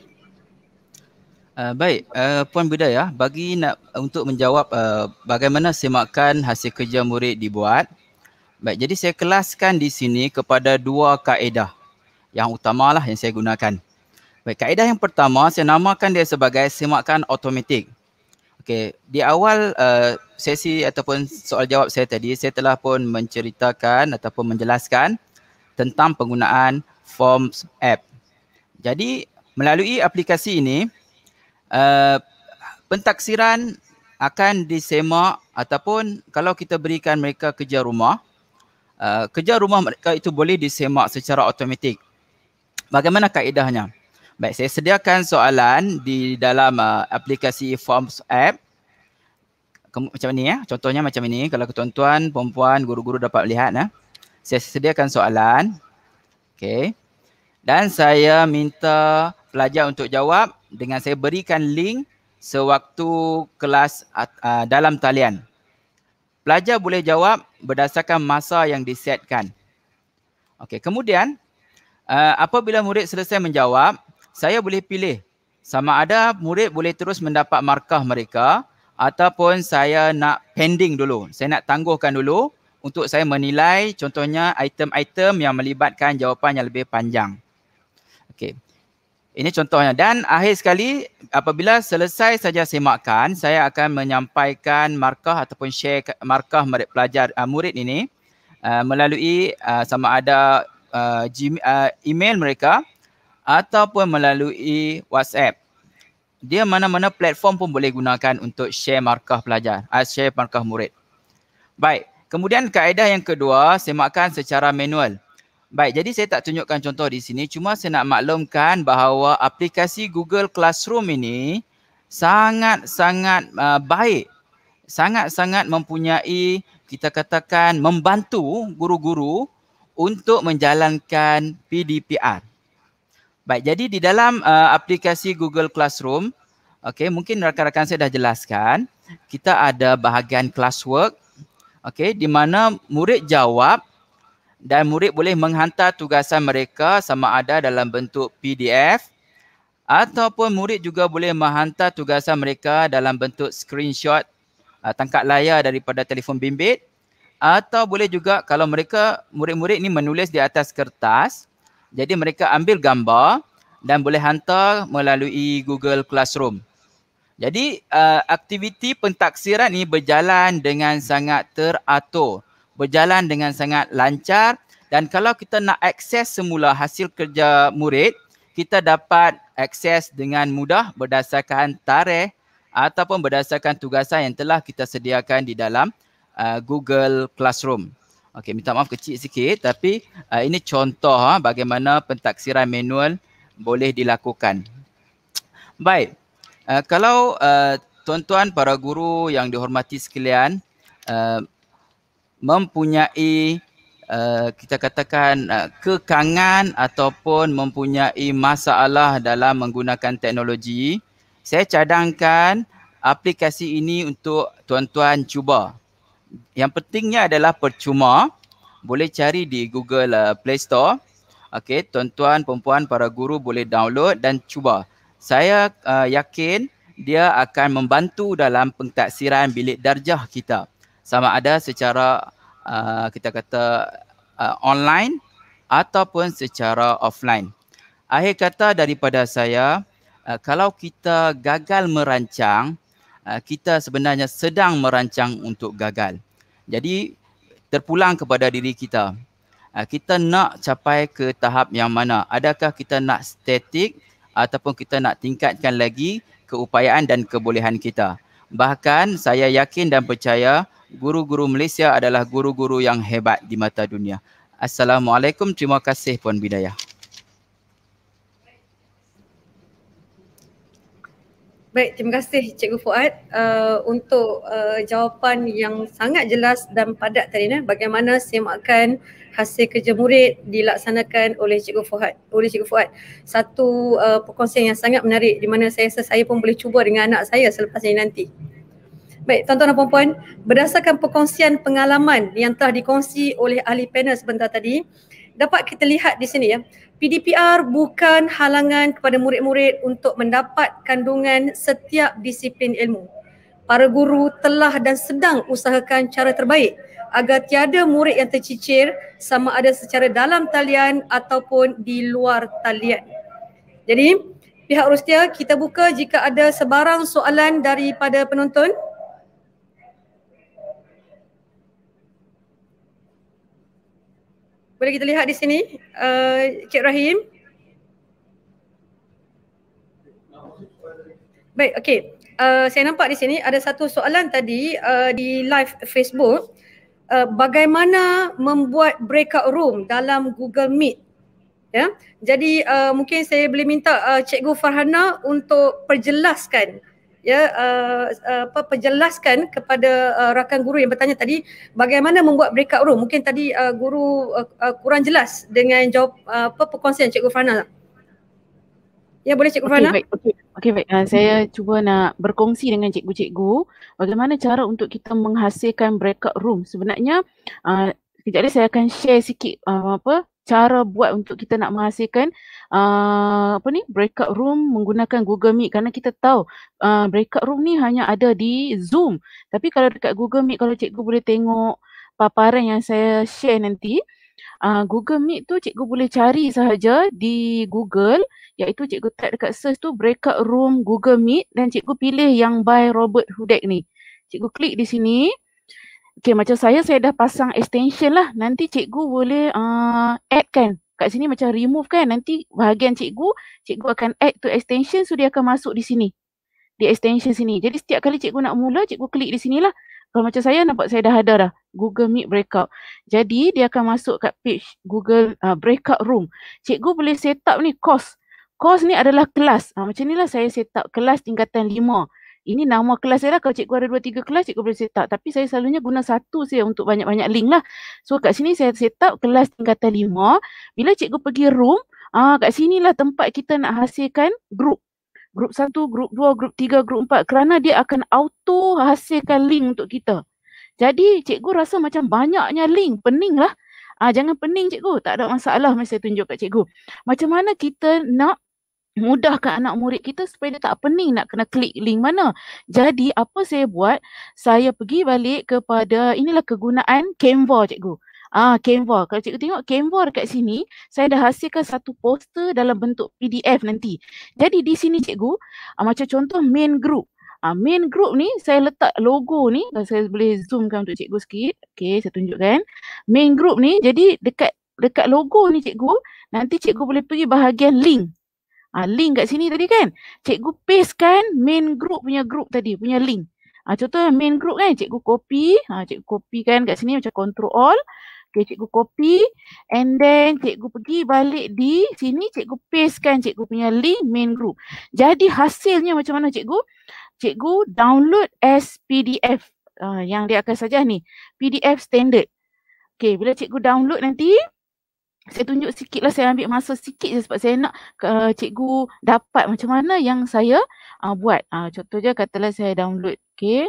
Uh, baik, uh, Puan Bidayah, bagi nak untuk menjawab uh, bagaimana semakan hasil kerja murid dibuat, Baik, jadi saya kelaskan di sini kepada dua kaedah yang utamalah yang saya gunakan. Baik, kaedah yang pertama saya namakan dia sebagai semakan automatik. Okey, di awal uh, sesi ataupun soal jawab saya tadi, saya telah pun menceritakan ataupun menjelaskan tentang penggunaan Forms app. Jadi melalui aplikasi ini, uh, pentaksiran akan disemak ataupun kalau kita berikan mereka kerja rumah, uh, kerja rumah mereka itu boleh disemak secara automatik. Bagaimana kaedahnya? Baik, saya sediakan soalan di dalam uh, aplikasi Forms app. Kem- macam ni ya, contohnya macam ini. Kalau tuan-tuan, perempuan, guru-guru dapat lihat ya. Saya sediakan soalan. Okey. Dan saya minta pelajar untuk jawab dengan saya berikan link sewaktu kelas uh, dalam talian. Pelajar boleh jawab berdasarkan masa yang disetkan. Okey, kemudian uh, apabila murid selesai menjawab, saya boleh pilih sama ada murid boleh terus mendapat markah mereka ataupun saya nak pending dulu. Saya nak tangguhkan dulu untuk saya menilai contohnya item-item yang melibatkan jawapan yang lebih panjang. Okey. Ini contohnya. Dan akhir sekali apabila selesai saja semakan, saya akan menyampaikan markah ataupun share markah murid pelajar uh, murid ini uh, melalui uh, sama ada uh, Gmail, uh, email mereka ataupun melalui WhatsApp. Dia mana-mana platform pun boleh gunakan untuk share markah pelajar, uh, share markah murid. Baik, kemudian kaedah yang kedua, semakan secara manual. Baik, jadi saya tak tunjukkan contoh di sini, cuma saya nak maklumkan bahawa aplikasi Google Classroom ini sangat-sangat uh, baik. Sangat-sangat mempunyai, kita katakan, membantu guru-guru untuk menjalankan P D P R. Baik, jadi di dalam uh, aplikasi Google Classroom, okey, mungkin rakan-rakan saya dah jelaskan, kita ada bahagian classwork, okey, di mana murid jawab dan murid boleh menghantar tugasan mereka sama ada dalam bentuk P D F ataupun murid juga boleh menghantar tugasan mereka dalam bentuk screenshot uh, tangkap layar daripada telefon bimbit atau boleh juga kalau mereka murid-murid ni menulis di atas kertas, jadi mereka ambil gambar dan boleh hantar melalui Google Classroom. Jadi uh, aktiviti pentaksiran ini berjalan dengan sangat teratur, berjalan dengan sangat lancar dan kalau kita nak akses semula hasil kerja murid, kita dapat akses dengan mudah berdasarkan tarikh ataupun berdasarkan tugasan yang telah kita sediakan di dalam uh, Google Classroom. Okey, minta maaf kecil sikit tapi uh, ini contoh ha, bagaimana pentaksiran manual boleh dilakukan. Baik, uh, kalau uh, tuan-tuan para guru yang dihormati sekalian uh, mempunyai uh, kita katakan uh, kekangan ataupun mempunyai masalah dalam menggunakan teknologi, saya cadangkan aplikasi ini untuk tuan-tuan cuba. Yang pentingnya adalah percuma, boleh cari di Google uh, Play Store. Okey, tuan-tuan, perempuan, para guru boleh download dan cuba. Saya uh, yakin dia akan membantu dalam pentaksiran bilik darjah kita. Sama ada secara uh, kita kata uh, online ataupun secara offline. Akhir kata daripada saya, uh, kalau kita gagal merancang, uh, kita sebenarnya sedang merancang untuk gagal. Jadi terpulang kepada diri kita. Kita nak capai ke tahap yang mana? Adakah kita nak statik ataupun kita nak tingkatkan lagi keupayaan dan kebolehan kita? Bahkan saya yakin dan percaya guru-guru Malaysia adalah guru-guru yang hebat di mata dunia. Assalamualaikum, terima kasih Puan Bidayah. Baik, terima kasih Cikgu Fuad uh, untuk uh, jawapan yang sangat jelas dan padat tadi ni, bagaimana semakan hasil kerja murid dilaksanakan oleh Cikgu Fuad. Oleh Cikgu Fuad. Satu uh, perkongsian yang sangat menarik di mana saya rasa saya pun boleh cuba dengan anak saya selepas ini nanti. Baik, tuan-tuan dan puan-puan, berdasarkan perkongsian pengalaman yang telah dikongsi oleh ahli panel sebentar tadi, dapat kita lihat di sini ya, P D P R bukan halangan kepada murid-murid untuk mendapat kandungan setiap disiplin ilmu. para guru telah dan sedang usahakan cara terbaik agar tiada murid yang tercicir sama ada secara dalam talian ataupun di luar talian. Jadi, pihak Rustia, kita buka jika ada sebarang soalan daripada penonton. Boleh kita lihat di sini, uh, Cik Rahim. Baik, okey. Uh, saya nampak di sini ada satu soalan tadi uh, di live Facebook. Uh, bagaimana membuat breakout room dalam Google Meet? Ya, jadi uh, mungkin saya boleh minta uh, Cikgu Farhana untuk perjelaskan, ya, uh, uh, apa perjelaskan kepada uh, rakan guru yang bertanya tadi bagaimana membuat breakout room. Mungkin tadi uh, guru uh, uh, kurang jelas dengan jawab uh, apa perkongsian Cikgu Farhana. Ya, boleh Cikgu Farhana? Okey, baik. Okey, okay, baik. Uh, saya cuba nak berkongsi dengan cikgu-cikgu bagaimana cara untuk kita menghasilkan breakout room. Sebenarnya uh, sekejap lagi saya akan share sikit uh, apa cara buat untuk kita nak menghasilkan uh, apa ni breakout room menggunakan Google Meet, kerana kita tahu uh, breakout room ni hanya ada di Zoom. Tapi kalau dekat Google Meet, kalau cikgu boleh tengok paparan yang saya share nanti, uh, Google Meet tu cikgu boleh cari sahaja di Google, iaitu cikgu type dekat search tu breakout room Google Meet dan cikgu pilih yang by Robert Hudak ni. Cikgu klik di sini. Okey, macam saya, saya dah pasang extension lah. Nanti cikgu boleh uh, add kan. Kat sini macam remove kan. Nanti bahagian cikgu, cikgu akan add to extension, so dia akan masuk di sini. Di extension sini. Jadi setiap kali cikgu nak mula, cikgu klik di sini lah. Kalau macam saya, nampak saya dah ada dah Google Meet Breakout. Jadi dia akan masuk kat page Google uh, Breakout Room. Cikgu boleh set up ni course. Course ni adalah kelas. Ha, macam ni lah saya set up kelas tingkatan lima. Ini nama kelas saya lah. Kalau cikgu ada dua tiga kelas, cikgu boleh set up. Tapi saya selalunya guna satu saja untuk banyak-banyak link lah. So kat sini saya set up kelas tingkatan lima. Bila cikgu pergi room, ah, kat sinilah tempat kita nak hasilkan group. Group satu, group dua, group tiga, group empat. Kerana dia akan auto hasilkan link untuk kita. Jadi cikgu rasa macam banyaknya link. Pening lah. Ah, jangan pening cikgu. Tak ada masalah. Mari saya tunjuk kat cikgu. Macam mana kita nak mudahkan anak murid kita supaya dia tak pening nak kena klik link mana. Jadi apa saya buat? Saya pergi balik kepada, inilah kegunaan Canva cikgu. Ah, Canva. Kalau cikgu tengok Canva dekat sini, saya dah hasilkan satu poster dalam bentuk P D F nanti. Jadi di sini cikgu, ah, macam contoh main group. Ah, main group ni saya letak logo ni. Saya boleh zoomkan untuk cikgu sikit. Okey, saya tunjukkan. Main group ni, jadi dekat dekat logo ni cikgu, nanti cikgu boleh pergi bahagian link. Ha, link kat sini tadi kan. Cikgu pastekan main group punya group tadi, punya link. Ha, contoh main group kan, cikgu copy. Ha, cikgu copy kan kat sini macam control all. Okay, cikgu copy. And then cikgu pergi balik di sini, cikgu pastekan cikgu punya link main group. Jadi hasilnya macam mana cikgu? Cikgu download as P D F. Uh, yang dia akan saja ni. P D F standard. Okay, bila cikgu download nanti, saya tunjuk sikit lah, saya ambil masa sikit je sebab saya nak uh, cikgu dapat macam mana yang saya uh, buat. Uh, contoh je katalah saya download. Okay.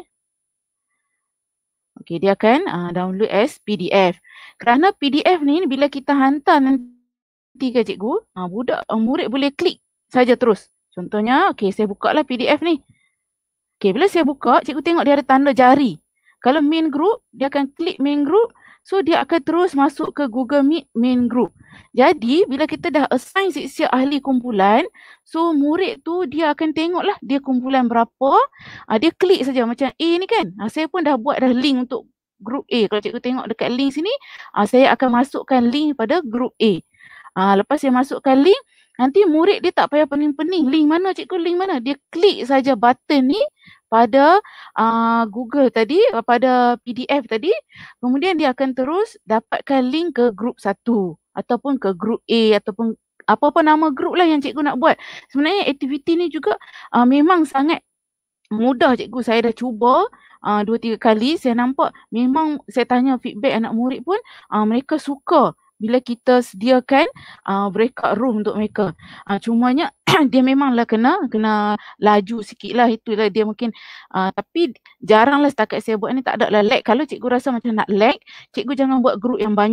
Okay, dia akan uh, download as P D F. Kerana P D F ni bila kita hantar nanti ke cikgu, uh, budak uh, murid boleh klik saja terus. Contohnya, okay, saya buka lah P D F ni. Okay, bila saya buka, cikgu tengok dia ada tanda jari. Kalau main group, dia akan klik main group. So dia akan terus masuk ke Google Meet main group. Jadi bila kita dah assign siap-siap ahli kumpulan, so murid tu dia akan tengok lah dia kumpulan berapa. Uh, dia klik saja macam A ni kan. Uh, saya pun dah buat dah link untuk group A. Kalau cikgu tengok dekat link sini, uh, saya akan masukkan link pada group A. Uh, lepas saya masukkan link, nanti murid dia tak payah pening-pening. Link mana cikgu, link mana. Dia klik saja button ni pada uh, Google tadi, pada P D F tadi, kemudian dia akan terus dapatkan link ke grup satu ataupun ke grup A ataupun apa-apa nama grup lah yang cikgu nak buat. Sebenarnya aktiviti ni juga uh, memang sangat mudah cikgu. Saya dah cuba uh, dua tiga kali, saya nampak memang saya tanya feedback anak murid pun uh, mereka suka bila kita sediakan uh, breakout room untuk mereka. Uh, cumanya dia memanglah kena kena laju sikit lah, itulah dia mungkin. Uh, tapi jaranglah setakat saya buat ni tak ada lah lag. Kalau cikgu rasa macam nak lag, cikgu jangan buat group yang banyak.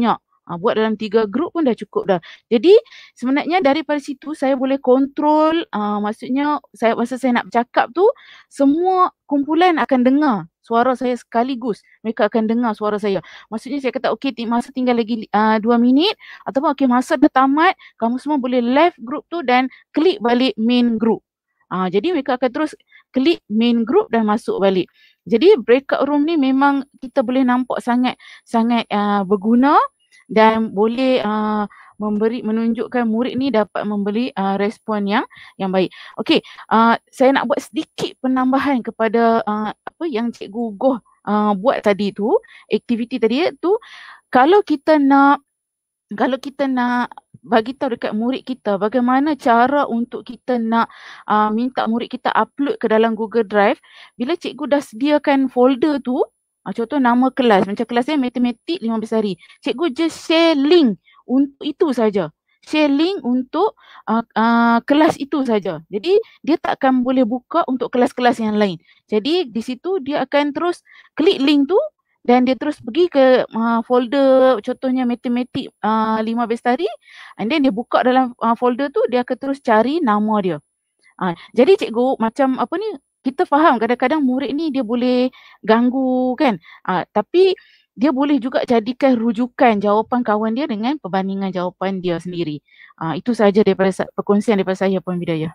Uh, buat dalam tiga grup pun dah cukup dah. Jadi sebenarnya daripada situ saya boleh kontrol, uh, maksudnya saya masa saya nak bercakap tu semua kumpulan akan dengar suara saya sekaligus. Mereka akan dengar suara saya. Maksudnya saya kata okey masa tinggal lagi uh, dua minit ataupun okey masa dah tamat, kamu semua boleh left group tu dan klik balik main group. Uh, jadi mereka akan terus klik main group dan masuk balik. Jadi breakout room ni memang kita boleh nampak sangat sangat uh, berguna dan boleh uh, memberi menunjukkan murid ni dapat memberi uh, respon yang yang baik. Okey, uh, saya nak buat sedikit penambahan kepada uh, apa yang Cikgu Goh uh, buat tadi tu, aktiviti tadi tu. Kalau kita nak kalau kita nak bagi tahu dekat murid kita bagaimana cara untuk kita nak uh, minta murid kita upload ke dalam Google Drive, bila cikgu dah sediakan folder tu, uh, contoh nama kelas, macam kelasnya matematik lima belas hari, cikgu just share link untuk itu saja. Share link untuk uh, uh, kelas itu saja. Jadi dia tak akan boleh buka untuk kelas-kelas yang lain. Jadi di situ dia akan terus klik link tu dan dia terus pergi ke uh, folder contohnya matematik uh, lima belas hari, and then dia buka dalam uh, folder tu, dia akan terus cari nama dia. Uh, jadi cikgu macam apa ni, kita faham kadang-kadang murid ni dia boleh ganggu kan, uh, tapi dia boleh juga jadikan rujukan jawapan kawan dia dengan perbandingan jawapan dia sendiri. Uh, itu sahaja daripada perkongsian daripada saya, Puan Bidayah.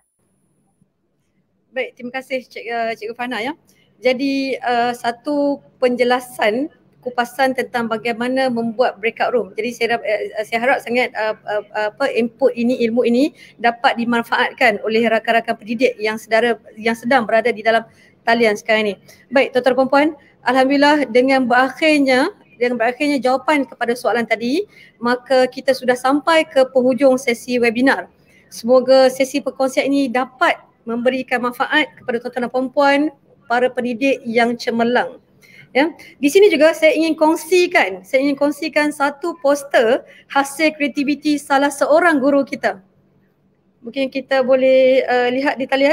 Baik, terima kasih Cik, uh, Cikgu Fana ya. Jadi uh, satu penjelasan kupasan tentang bagaimana membuat breakout room. Jadi saya uh, saya harap sangat uh, uh, apa input ini, ilmu ini dapat dimanfaatkan oleh rakan-rakan pendidik yang sedara yang sedang berada di dalam talian sekarang ini. Baik, tuan-tuan dan puan, alhamdulillah dengan berakhirnya dengan berakhirnya jawapan kepada soalan tadi, maka kita sudah sampai ke penghujung sesi webinar. Semoga sesi perkongsian ini dapat memberikan manfaat kepada tuan-tuan dan puan-puan, para pendidik yang cemerlang. Ya, di sini juga saya ingin kongsikan, saya ingin kongsikan satu poster hasil kreativiti salah seorang guru kita. Mungkin kita boleh uh, lihat di talian.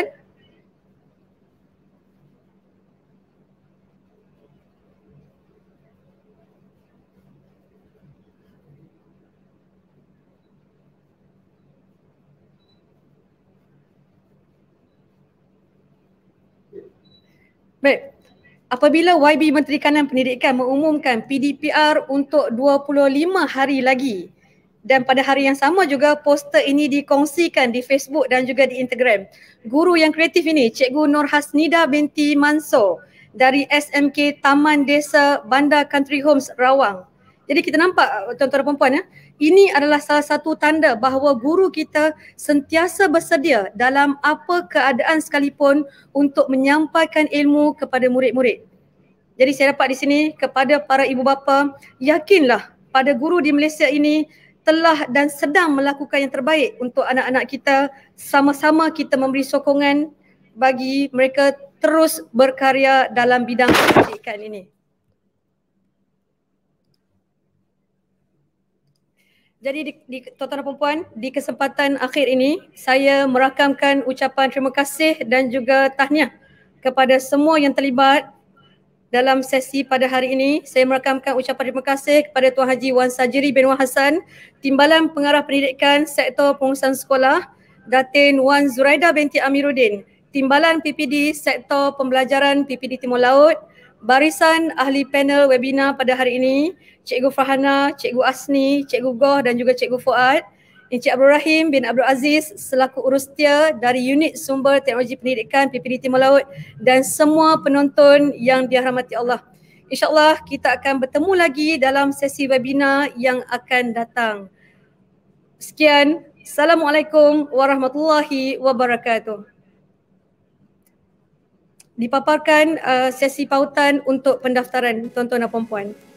Baik. Apabila Y B Menteri Kanan Pendidikan mengumumkan P D P R untuk dua puluh lima hari lagi, dan pada hari yang sama juga poster ini dikongsikan di Facebook dan juga di Instagram. Guru yang kreatif ini, Cikgu Nur Hasnida binti Mansor dari S M K Taman Desa Bandar Country Homes Rawang. Jadi kita nampak tuan-tuan dan puan-puan ya, ini adalah salah satu tanda bahawa guru kita sentiasa bersedia dalam apa keadaan sekalipun untuk menyampaikan ilmu kepada murid-murid. Jadi saya dapat di sini kepada para ibu bapa, yakinlah pada guru di Malaysia ini telah dan sedang melakukan yang terbaik untuk anak-anak kita. Sama-sama kita memberi sokongan bagi mereka terus berkarya dalam bidang pendidikan ini. Jadi di, di tuan-tuan dan puan-puan, di kesempatan akhir ini saya merakamkan ucapan terima kasih dan juga tahniah kepada semua yang terlibat dalam sesi pada hari ini. Saya merakamkan ucapan terima kasih kepada Tuan Haji Wan Sajiri bin Wan Hassan, Timbalan Pengarah Pendidikan Sektor Pengurusan Sekolah, Datin Wan Zuraida binti Amiruddin, Timbalan P P D Sektor Pembelajaran P P D Timur Laut, barisan ahli panel webinar pada hari ini, Cikgu Farhana, Cikgu Asni, Cikgu Goh dan juga Cikgu Fuad, Encik Abdul Rahim bin Abdul Aziz selaku urusetia dari Unit Sumber Teknologi Pendidikan P P D Timur Laut dan semua penonton yang dirahmati Allah. InsyaAllah kita akan bertemu lagi dalam sesi webinar yang akan datang. Sekian. Assalamualaikum warahmatullahi wabarakatuh. Dipaparkan uh, sesi pautan untuk pendaftaran tuan-tuan dan puan-puan.